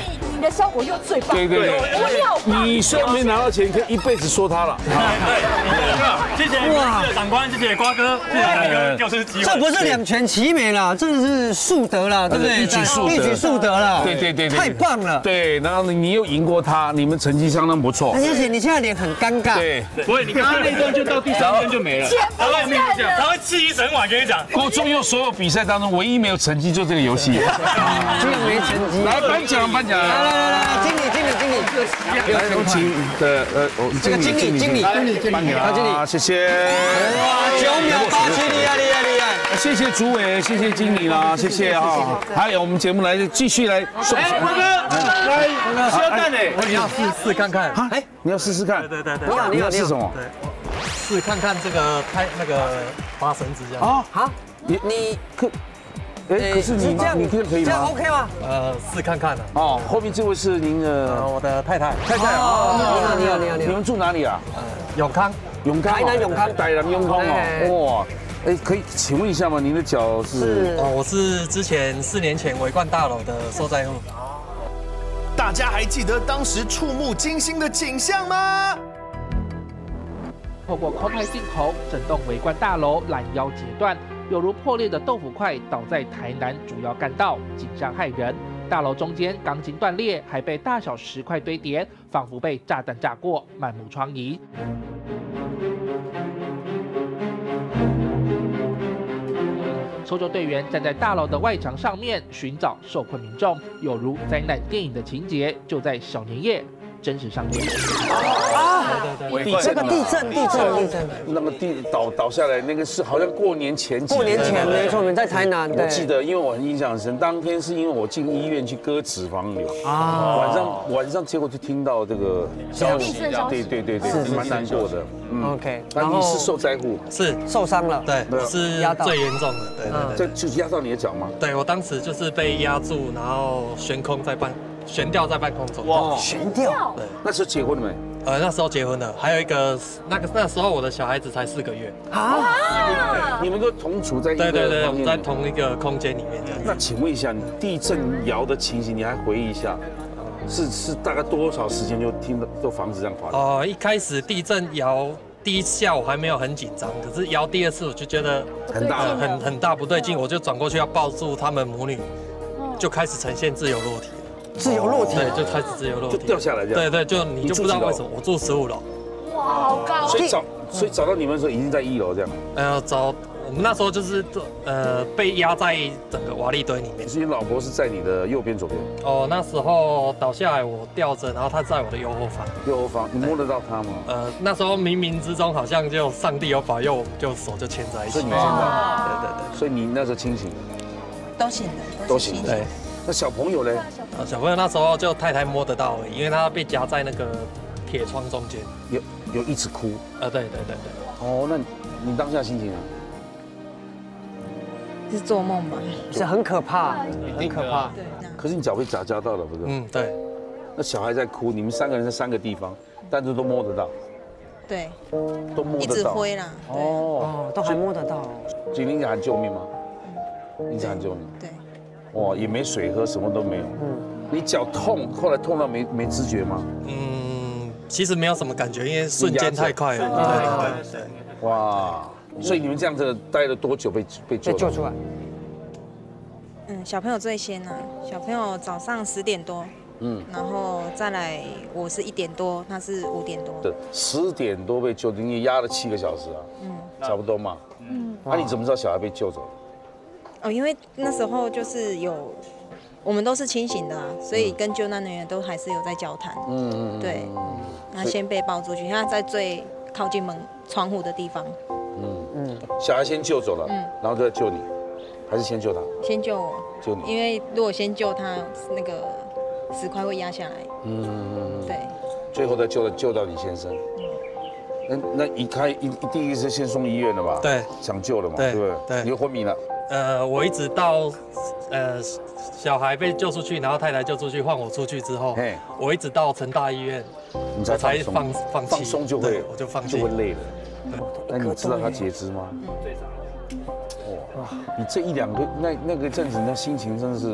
的效果又最棒。 对对对， 你好棒！ 你虽然没拿到钱，可以一辈子说他了。 对，谢谢哇，长官，谢谢瓜哥，谢谢大哥，就是机会。 这不是两全其美了，这是树德了，对不对？ 一举数得， 一举数得了。 对对对对， 太棒了。 对，然后你又赢过他，你们成绩相当不错。 而且你现在脸很尴尬。 对， 不会，你刚刚那段就到第三圈就没了。他会没有讲，他会气一整晚，跟你讲。 郭宗佑所有比赛当中唯一没有成绩就这个游戏， 居然没成绩。 来颁奖颁奖。 来来来来，经理经理经理， 来有请的呃， 这个经理经理经理颁给他，谢谢。 哇，九秒八七，厉害厉害厉害！ 谢谢主委，谢谢经理啦，谢谢哈。还有我们节目来继续来送。 哎，瓜哥，来，需要蛋嘞， 我要试试看看。 哎，你要试试看？ 对对对你好你要试什么？ 试看看这个拍那个拔绳子这样。 啊， 好，你你可。 哎，可是你这样你可以可以吗？ 这样 OK 吗？ 呃，试看看的。 哦，后面这位是您的我的太太。 太太啊， 你好你好你好你好。 你们住哪里啊？ 永康。 永康。 台南永康。 台南永康哦，哇，哎，可以请问一下吗？您的脚是？ 哦，我是之前四年前维冠大楼的受灾户。 大家还记得当时触目惊心的景象吗？ 透过空拍镜头，整栋维冠大楼拦腰截断，有如破裂的豆腐块倒在台南主要干道，景象骇人。大楼中间钢筋断裂，还被大小石块堆叠，仿佛被炸弹炸过，满目疮痍。搜救队员站在大楼的外墙上面寻找受困民众，有如灾难电影的情节，就在小年夜真实上演。 啊，对对对，这个地震地震地震， 那么地倒倒下来，那个是好像过年前几过年前没错，我们在台南。 我记得，因为我很印象很深，当天是因为我进医院去割脂肪瘤啊，晚上晚上结果就听到这个消息，对对对对，蛮难过的。 嗯 OK， 那你是受灾户？ 是受伤了， 对，我是最严重的，对对对，这就是压到你的脚吗？ 对，我当时就是被压住，然后悬空在半悬吊在半空中。 哇， 悬吊！ 对， 那时候结婚了没？ 呃，那时候结婚了，还有一个那个那时候我的小孩子才四个月。 啊！你们都同处在一个对对对，我们在同一个空间里面这样。 那请问一下，你地震摇的情形，你还回忆一下？是是大概多少时间就听到这房子这样垮？ 哦，一开始地震摇第一下我还没有很紧张，可是摇第二次我就觉得很大很很大不对劲，我就转过去要抱住他们母女，就开始呈现自由落体。 自由落体， 对，就开始自由落体， 就掉下来这样。 对对，就你就不知道为什么，我住十五楼。 哇，好高！ 所以找所以找到你们的时候已经在一楼这样。 呃，找我们那时候就是呃被压在整个瓦砾堆里面。 所以你老婆是在你的右边左边？ 哦，那时候倒下来我吊着，然后她在我的右后方。 右后方，你摸得到她吗？ 呃，那时候冥冥之中好像就上帝有保佑，就手就牵在一起。 所以你牵到？ 对对对。 所以你那时候清醒？ 都醒的， 都醒的。 对。 那小朋友呢？ 小朋友那时候就太太摸得到而已，因为他被夹在那个铁窗中间， 有有一直哭。 呃，对对对对。 哦，那你当下心情啊？ 是做梦吧？ 是很可怕，很可怕。 对。 可是你脚被夹夹到了，不是？ 嗯，对。 那小孩在哭，你们三个人在三个地方，但是都摸得到。 对。 都摸得到。 一直挥啦。 哦，都还摸得到。 所以你喊救命吗？一直喊救命。 对。 哇，也没水喝，什么都没有。嗯，你脚痛，后来痛到没没知觉吗？ 嗯，其实没有什么感觉，因为瞬间太快了。对对对。 哇，所以你们这样子待了多久被被救？ 被救出来。 嗯，小朋友最先啊，小朋友早上十点多，嗯，然后再来我是一点多，他是五点多。 对，十点多被救，你压了七个小时啊，嗯，差不多嘛。嗯，那你怎么知道小孩被救走？ 哦，因为那时候就是有，我们都是清醒的啊，所以跟救难人员都还是有在交谈。嗯嗯，对。那先被抱出去，他在最靠近门窗户的地方。 嗯嗯，小孩先救走了，嗯，然后再救你，还是先救他？ 先救我。 救你。 因为如果先救他，那个石块会压下来。嗯嗯对。 最后再救了救到你先生。那那一开一第一个是先送医院了吧？ 对。 抢救了嘛？ 对对不对？ 对。 你就昏迷了。 呃，我一直到呃小孩被救出去，然后太太救出去，换我出去之后，我一直到成大医院， 你才才放放放松就会， 我就放弃， 就会累了。那你知道他截肢吗？哇，你这一两个那那个阵子，那心情真的是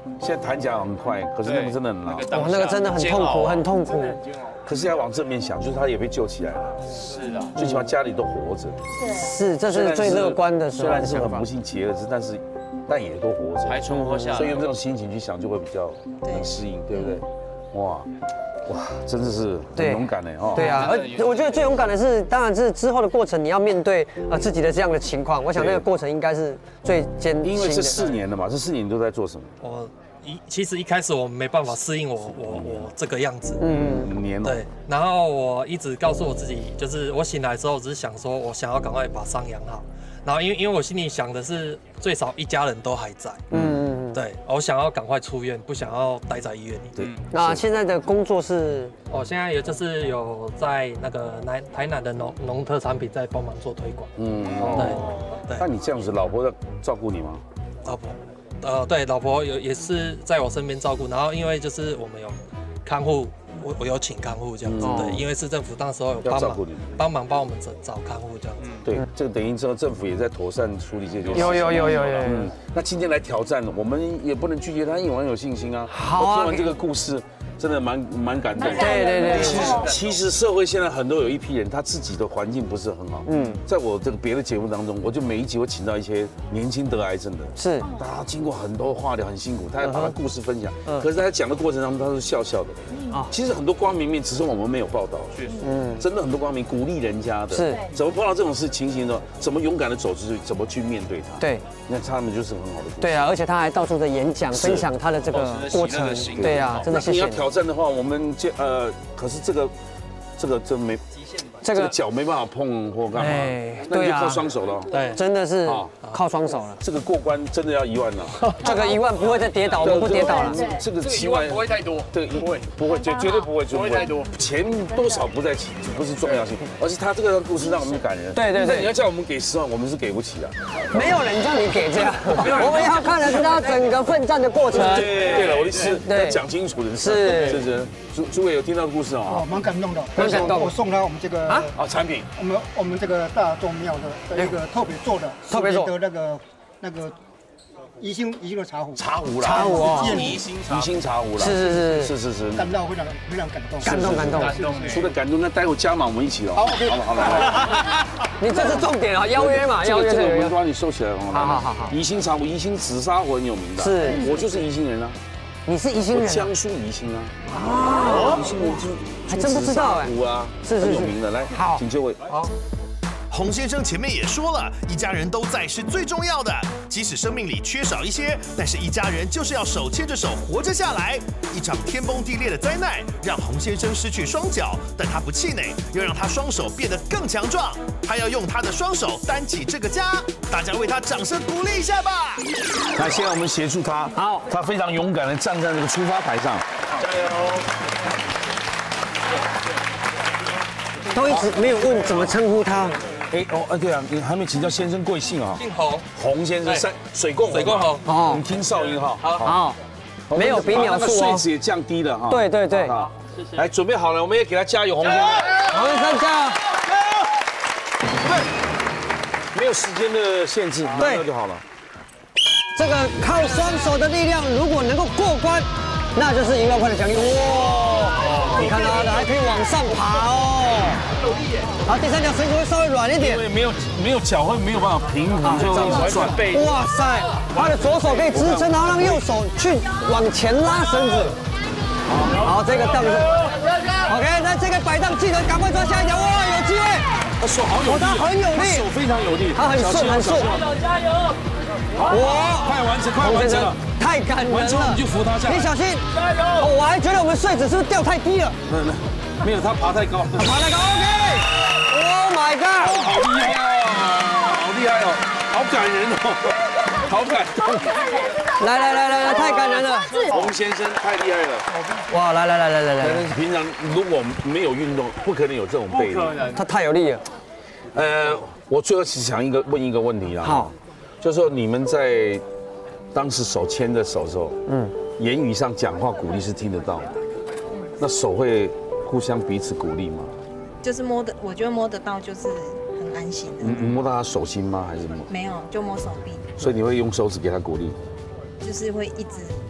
现在弹起来很快，可是那个真的很难。 哇，那个真的很痛苦，很痛苦。 可是要往正面想，就是他也被救起来了。 是啊， 最起码家里都活着。 是，这是最乐观的时候。 虽然是很不幸结了，但是但也都活着， 还存活下来。 所以用这种心情去想，就会比较能适应，对不对？哇。哇，真的是很勇敢哎哦！ 对啊，而我觉得最勇敢的是，当然是之后的过程，你要面对呃自己的这样的情况。我想那个过程应该是最艰辛的。 因为这四年了嘛，这四年你都在做什么？ 我一其实一开始我没办法适应我我我这个样子， 嗯，年了。 对，然后我一直告诉我自己，就是我醒来之后，只是想说我想要赶快把伤养好。然后因为因为我心里想的是最少一家人都还在，嗯，对，我想要赶快出院，不想要待在医院里。 对， 那现在的工作是， 我现在也就是有在那个南台南的农农特产品在帮忙做推广，嗯，对对。那你这样子，老婆在照顾你吗？ 老婆，呃，对，老婆有也是在我身边照顾，然后因为就是我们有看护。我我有请看护这样子，对，因为市政府那时候有帮忙帮忙帮我们找找看护这样子。 对，这个等于说政府也在妥善处理这件事。 有有有有有。嗯， 那今天来挑战，我们也不能拒绝他，因为我们有信心啊。好啊。听完这个故事，真的蛮蛮感动。 对对对。 其实其实社会现在很多有一批人，他自己的环境不是很好。嗯。在我这个别的节目当中，我就每一集会请到一些年轻得癌症的， 是， 他经过很多化疗，很辛苦，他要把他故事分享。嗯。可是他讲的过程当中，他是笑笑的。啊。其实很多光明面，只是我们没有报道。确实。嗯。真的很多光明，鼓励人家的。 是。 怎么碰到这种事情形呢？怎么勇敢的走出去？怎么去面对它？ 对。 那他们就是很好的故事。 对啊，而且他还到处的演讲，分享他的这个过程。对啊，真的谢谢。 你要挑战的话，我们这呃，可是这个这个真没。这个脚没办法碰或干嘛，那你就靠双手了。 对，真的是靠双手了。 这个过关真的要一万了。 这个一万不会再跌倒，我们不跌倒了。 这个一万不会太多， 对，不会不会，绝绝对不会， 不会太多。 钱多少不在不是重要性，而是他这个故事让我们感人。 对对对， 你要叫我们给十万，我们是给不起的。 没有人叫你给这样，我们要看得知道整个奋战的过程。 对了，我的意思要讲清楚的是是是。朱朱伟有听到故事哦， 蛮感动的， 蛮感动。 我送他我们这个啊哦产品。 我们我们这个大众庙的那个特别做的， 特别做的那个那个宜兴宜兴的茶壶， 茶壶啦， 茶壶哦， 宜兴宜兴茶壶啦， 是是是是是是， 感到非常非常感动， 感动感动感动。除了感动，那待会加码我们一起了。 好， 好了好了， 你这是重点啊，邀约嘛，邀约这个我们帮你收起来哦。 好好好好， 宜兴茶壶，宜兴紫砂壶很有名的， 是， 我就是宜兴人啊。 你是宜兴人？ 江苏宜兴啊。 啊， 宜兴人就还真不知道哎。 壶啊， 是是有名的，来， 好， 请就位。 好。 洪先生前面也说了，一家人都在是最重要的，即使生命里缺少一些，但是一家人就是要手牵着手活着下来。一场天崩地裂的灾难让洪先生失去双脚，但他不气馁，又让他双手变得更强壮。他要用他的双手担起这个家，大家为他掌声鼓励一下吧。 那现在我们协助他， 好， 他非常勇敢的站在那个出发台上， 加油！ 都一直没有问怎么称呼他。 哎哦，呃对啊，你还没请教先生贵姓啊？ 姓洪， 洪先生，三水共水共洪。 哦， 你听哨音哈。 好，好，没有比秒数哦。 税值也降低了哈。 对对对。 好，来准备好了，我们也给他加油，洪先生。 洪先生加油！ 对，没有时间的限制，拿掉就好了。 这个靠双手的力量，如果能够过关，那就是一万块的奖励。哇！你看他的还可以往上爬哦。好，第三条绳子会稍微软一点， 因为没有没有脚会没有办法平衡，就会一直转背。 哇塞，他的左手可以支撑，然后让右手去往前拉绳子。好，这个档子 ，OK， 那这个摆档记得赶快抓下一条。哇，有机会！ 他手好有力， 他很有力， 手非常有力， 他很顺很顺。 加油！ 哇，快完成，快完成了， 太感人了！ 完成我们就扶他下来。 你小心！加油！我还觉得我们税子是不是掉太低了？ 没有，没有，他爬太高。 他爬太高 ，OK。Oh my god！ 好厉害哦，好厉害哦，好感人哦，好感动。 来来来来来，太感人了！ 洪先生太厉害了。 哇，来来来来来来！ 平常如果没有运动，不可能有这种背力。 他太有力了。 呃，我最后想一个问一个问题啦。 好。 就是说你们在当时手牵着手的时候，嗯，言语上讲话鼓励是听得到的，那手会互相彼此鼓励吗？ 就是摸得，我觉得摸得到就是很安心的。 你你摸到他手心吗？还是摸？ 没有，就摸手臂。 所以你会用手指给他鼓励？ 就是会一直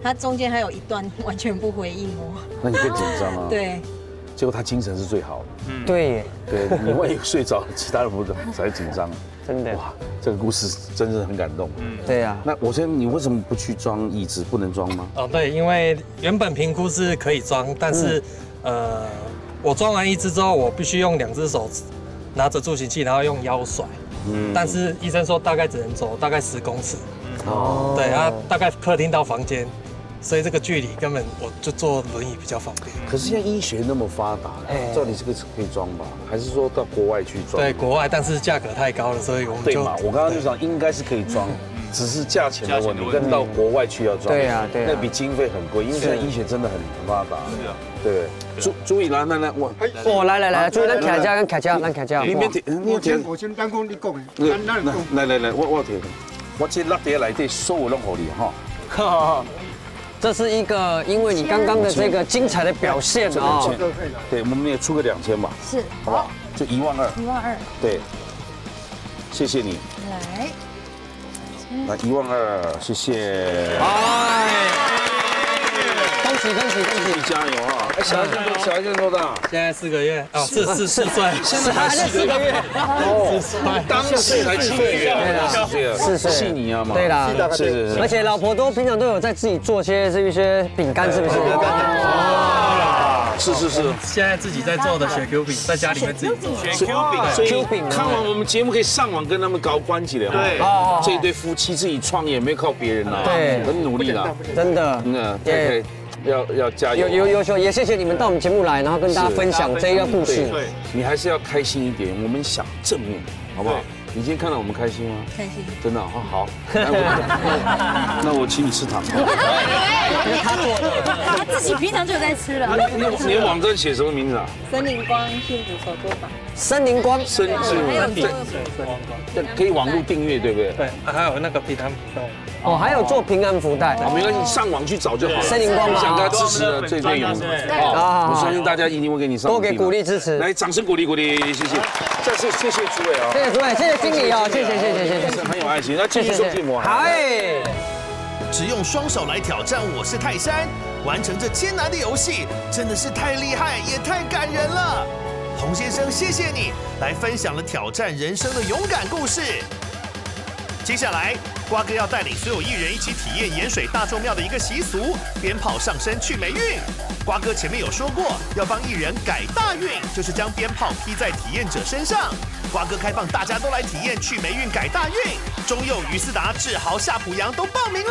他中间还有一段完全不回应哦。 那你更紧张啊。 对。 结果他精神是最好的。 嗯，对。 对，你万一睡着，其他人不才紧张。 真的。 哇，这个故事真是很感动。 嗯，对啊。 那我先，你为什么不去装椅子？不能装吗？ 哦，对，因为原本评估是可以装，但是、嗯、呃，我装完一只之后，我必须用两只手拿着助行器，然后用腰甩。嗯。但是医生说大概只能走大概十公尺。哦。对，然后大概客厅到房间。所以这个距离根本我就坐轮椅比较方便。 可是现在医学那么发达，照理这个可以装吧？还是说到国外去装？ 对，国外，但是价格太高了，所以我们就对嘛？我刚刚就讲应该是可以装，只是价钱的问题，跟到国外去要装。 对啊，对啊， 那笔经费很贵，因为现在医学真的很发达。是啊，对。朱朱以来，来来，我哦，来来来，朱以咱卡架跟卡架，咱卡架。 你别提， 我先我先当讲你讲的，咱咱讲。 来来来，我我提，我这落地来底所有拢给你哈。 这是一个，因为你刚刚的这个精彩的表现啊， 对，我们也出个两千吧， 是， 好不好？就一万二， 一万二， 对，谢谢你， 来， 来一万二，谢谢， 哎，恭喜恭喜恭喜， 加油啊！哎，小孩现在小孩现在多大？ 现在四个月啊，四四四岁， 现在还四个月， 哦，四岁， 当岁才七个月， 对啦， 四岁，细腻啊嘛， 对啦， 是是是， 而且老婆都平常都有在自己做些这一些饼干，是不是？ 是是是， 现在自己在做的雪 Q 饼，在家里面自己做。 雪 Q 饼，所以看完我们节目可以上网跟他们搞关系的。对，这一对夫妻自己创业，没有靠别人啦， 对， 很努力啦， 真的。 嗯，对，要要加油。 有有优秀，也谢谢你们到我们节目来，然后跟大家分享这一个故事。 对，你还是要开心一点，我们想正面，好不好？你今天看到我们开心吗？ 开心， 真的好好。那我请你吃糖。 他做的， 他自己平常就有在吃了。 你的网站写什么名字啊？ 森林光幸福手作坊。 森林光， 森是对，可以网络订阅，对不对？ 对，还有那个平安福袋。 哦，还有做平安福袋。 好，没关系，上网去找就好了。 森林光嘛， 想跟他支持的这对有，啊，我相信大家一定会给你上。 多给鼓励支持， 来，掌声鼓励鼓励，谢谢。再次谢谢诸位啊， 谢谢诸位，谢谢经理啊，谢谢谢谢谢谢， 很有爱心。那继续收听我。 嗨。 只用双手来挑战我是泰山，完成这艰难的游戏，真的是太厉害，也太感人了。洪先生，谢谢你来分享了挑战人生的勇敢故事。接下来，瓜哥要带领所有艺人一起体验盐水大众庙的一个习俗——鞭炮上身去霉运。瓜哥前面有说过，要帮艺人改大运，就是将鞭炮劈在体验者身上。瓜哥开放大家都来体验去霉运改大运，中佑、于思达、志豪、夏普阳都报名了。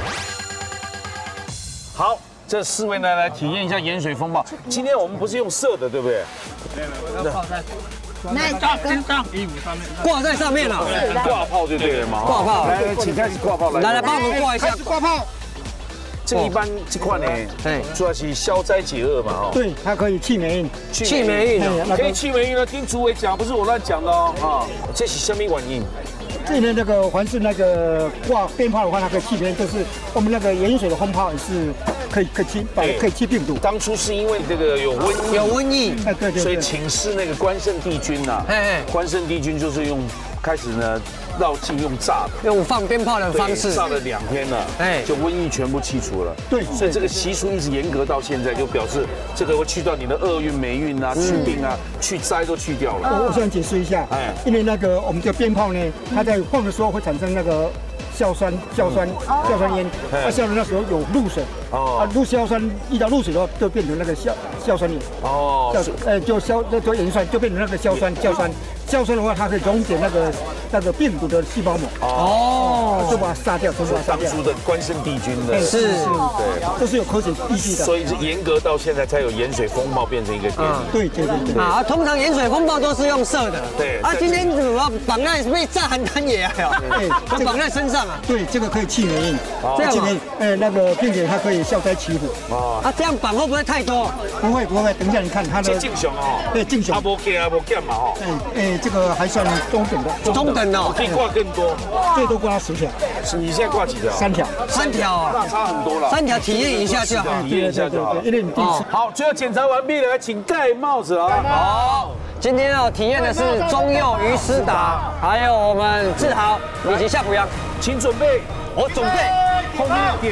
好，这四位呢来体验一下盐水风暴。今天我们不是用射的，对不对？ 没有，没有，要泡在。 那挂上衣服上面， 挂在上面了， 挂炮就对了嘛。 挂炮， 来，请开始挂炮来。 来来，帮我们挂一下， 挂炮。 这个一般这款呢，对，主要是消灾解厄嘛，哦。 对，它可以去霉运， 去霉运的， 可以去霉运的。听主委讲，不是我乱讲的哦。啊，这是什么原因？ 这边那个凡是那个挂鞭炮的话，它可以去霉，就是我们那个盐水的风炮也是可以可以去把可以去病毒。 当初是因为这个有瘟疫， 有瘟疫， 哎对对， 所以请示那个关圣帝君呐，关圣帝君就是用开始呢。绕境用炸的， 用放鞭炮的方式， 炸了两天了，哎，就瘟疫全部去除了。 对， 所以这个习俗一直严格到现在，就表示这个会去掉你的厄运、霉运啊、去病啊、去灾都去掉了。 我我想解释一下，哎，因为那个我们的鞭炮呢，它在放的时候会产生那个硝酸、硝酸、硝酸烟，啊，硝酸那时候有露水，哦，啊，露硝酸遇到露水的话，就变成那个硝硝酸盐，哦，呃，就硝就就盐酸就变成那个硝酸硝酸。硝酸的话，它可以溶解那个那个病毒的细胞膜，哦，就把它杀掉，全部把它杀掉。 当初的关圣帝君的， 是，对，这是有科学依据的。 所以是严格到现在才有盐水风暴变成一个典礼。 对对对对。 啊，通常盐水风暴都是用射的。 对。 啊，今天怎么绑在被炸邯郸也啊？对，绑在身上啊。 对，这个可以去霉运，这样吗？呃，那个并且它可以消灾祈福。 啊。啊，这样绑会不会太多？ 不会不会，等一下你看它的。 敬雄哦。 对，敬雄。 啊，无加啊，无减嘛哦。 哎哎。这个还算中等的， 中等的， 可以挂更多， 最多挂十条。 是你现在挂几条？ 三条， 三条啊， 那差很多了。 三条体验一下就好， 体验一下就好。 因为你第一次。 好，最后检查完毕了，请戴帽子啊。 好，今天要体验的是中佑、于思达，还有我们志豪以及夏普阳， 请准备。 我准备。 后面点，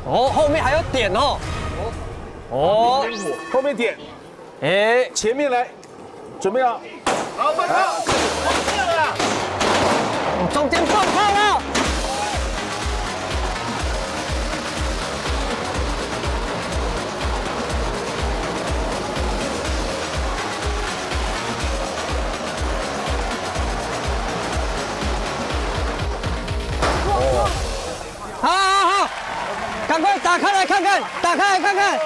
哦，后面还有点哦。哦， 后面点。哎，前面来，准备好。好，放炮。 中间放炮了。好好好，赶快打开来看看，打开来看看，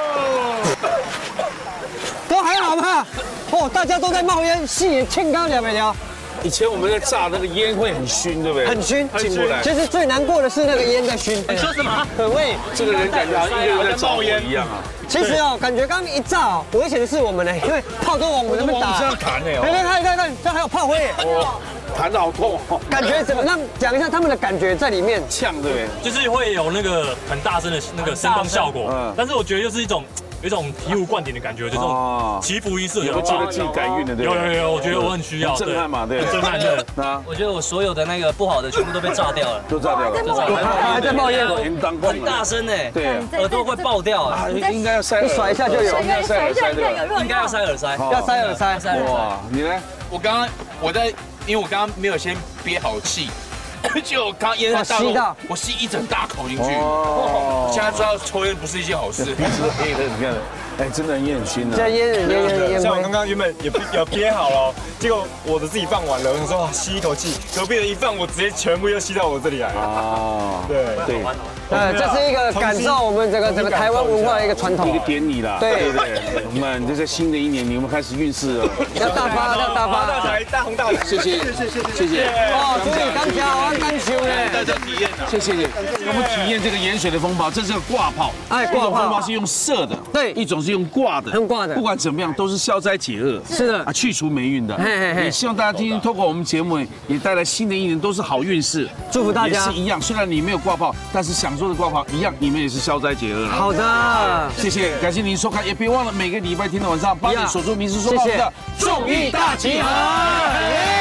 都还好吧？哦，大家都在冒烟，戏清高了没了？ 以前我们在炸那个烟会很熏，对不对？ 很熏， 进不来。 其实最难过的是那个烟在熏。 你说什么？ 很味。 这个人感觉好像一个人在冒烟一样啊。 其实哦，感觉刚刚一炸哦，危险的是我们呢，因为炮都往我们那边打。 这样弹呢？ 看看看看看，这还有炮灰。 哦，弹得好痛哦。 感觉怎么让讲一下他们的感觉在里面？ 呛对不对？ 就是会有那个很大声的那个声光效果，嗯，但是我觉得又是一种。有一种醍醐灌顶的感觉，就这种祈福仪式， 有觉得自己改运的，对有有有，我觉得我很需要， 震撼嘛，对， 震撼的。 啊，我觉得我所有的那个不好的全部都被炸掉了， 都炸掉了， 都炸掉了，还在冒烟， 很大声哎， 对， 耳朵会爆掉啊， 应该要塞， 一甩一下就有， 应该塞耳塞的， 应该要塞耳塞， 要塞耳塞。 哇，你呢？ 我刚刚我在，因为我刚刚没有先憋好气。就刚烟在大口，我吸一整大口进去。哦，现在知道抽烟不是一件好事。 鼻子黑的，你看，哎，真的烟很熏啊。 这烟烟烟烟。 像我刚刚原本也有憋好了，结果我的自己放完了，我说吸一口气，隔壁的一放，我直接全部又吸到我这里来了。啊，对对。 呃，这是一个感受我们整个整个台湾文化的一个传统， 一个典礼啦。对对，我们这在新的一年，你们开始运势了， 要大发要大发大财，大红大紫。 谢谢谢谢谢谢。 哦，祝你刚巧啊，刚球呢。 大家体验啊， 谢谢你。我们体验这个盐水的风炮，这是个挂炮。 哎， 挂炮。风炮是用射的， 对， 一种是用挂的， 用挂的。 不管怎么样，都是消灾解厄。 是的啊，去除霉运的。也希望大家今天透过我们节目，也带来新的一年都是好运势。 祝福大家。 也是一样，虽然你没有挂炮，但是想说的挂炮一样。你们也是消灾解厄。 好的， 谢谢，感谢您收看，也别忘了每个礼拜天的晚上八点锁住民视说报的综艺大集合。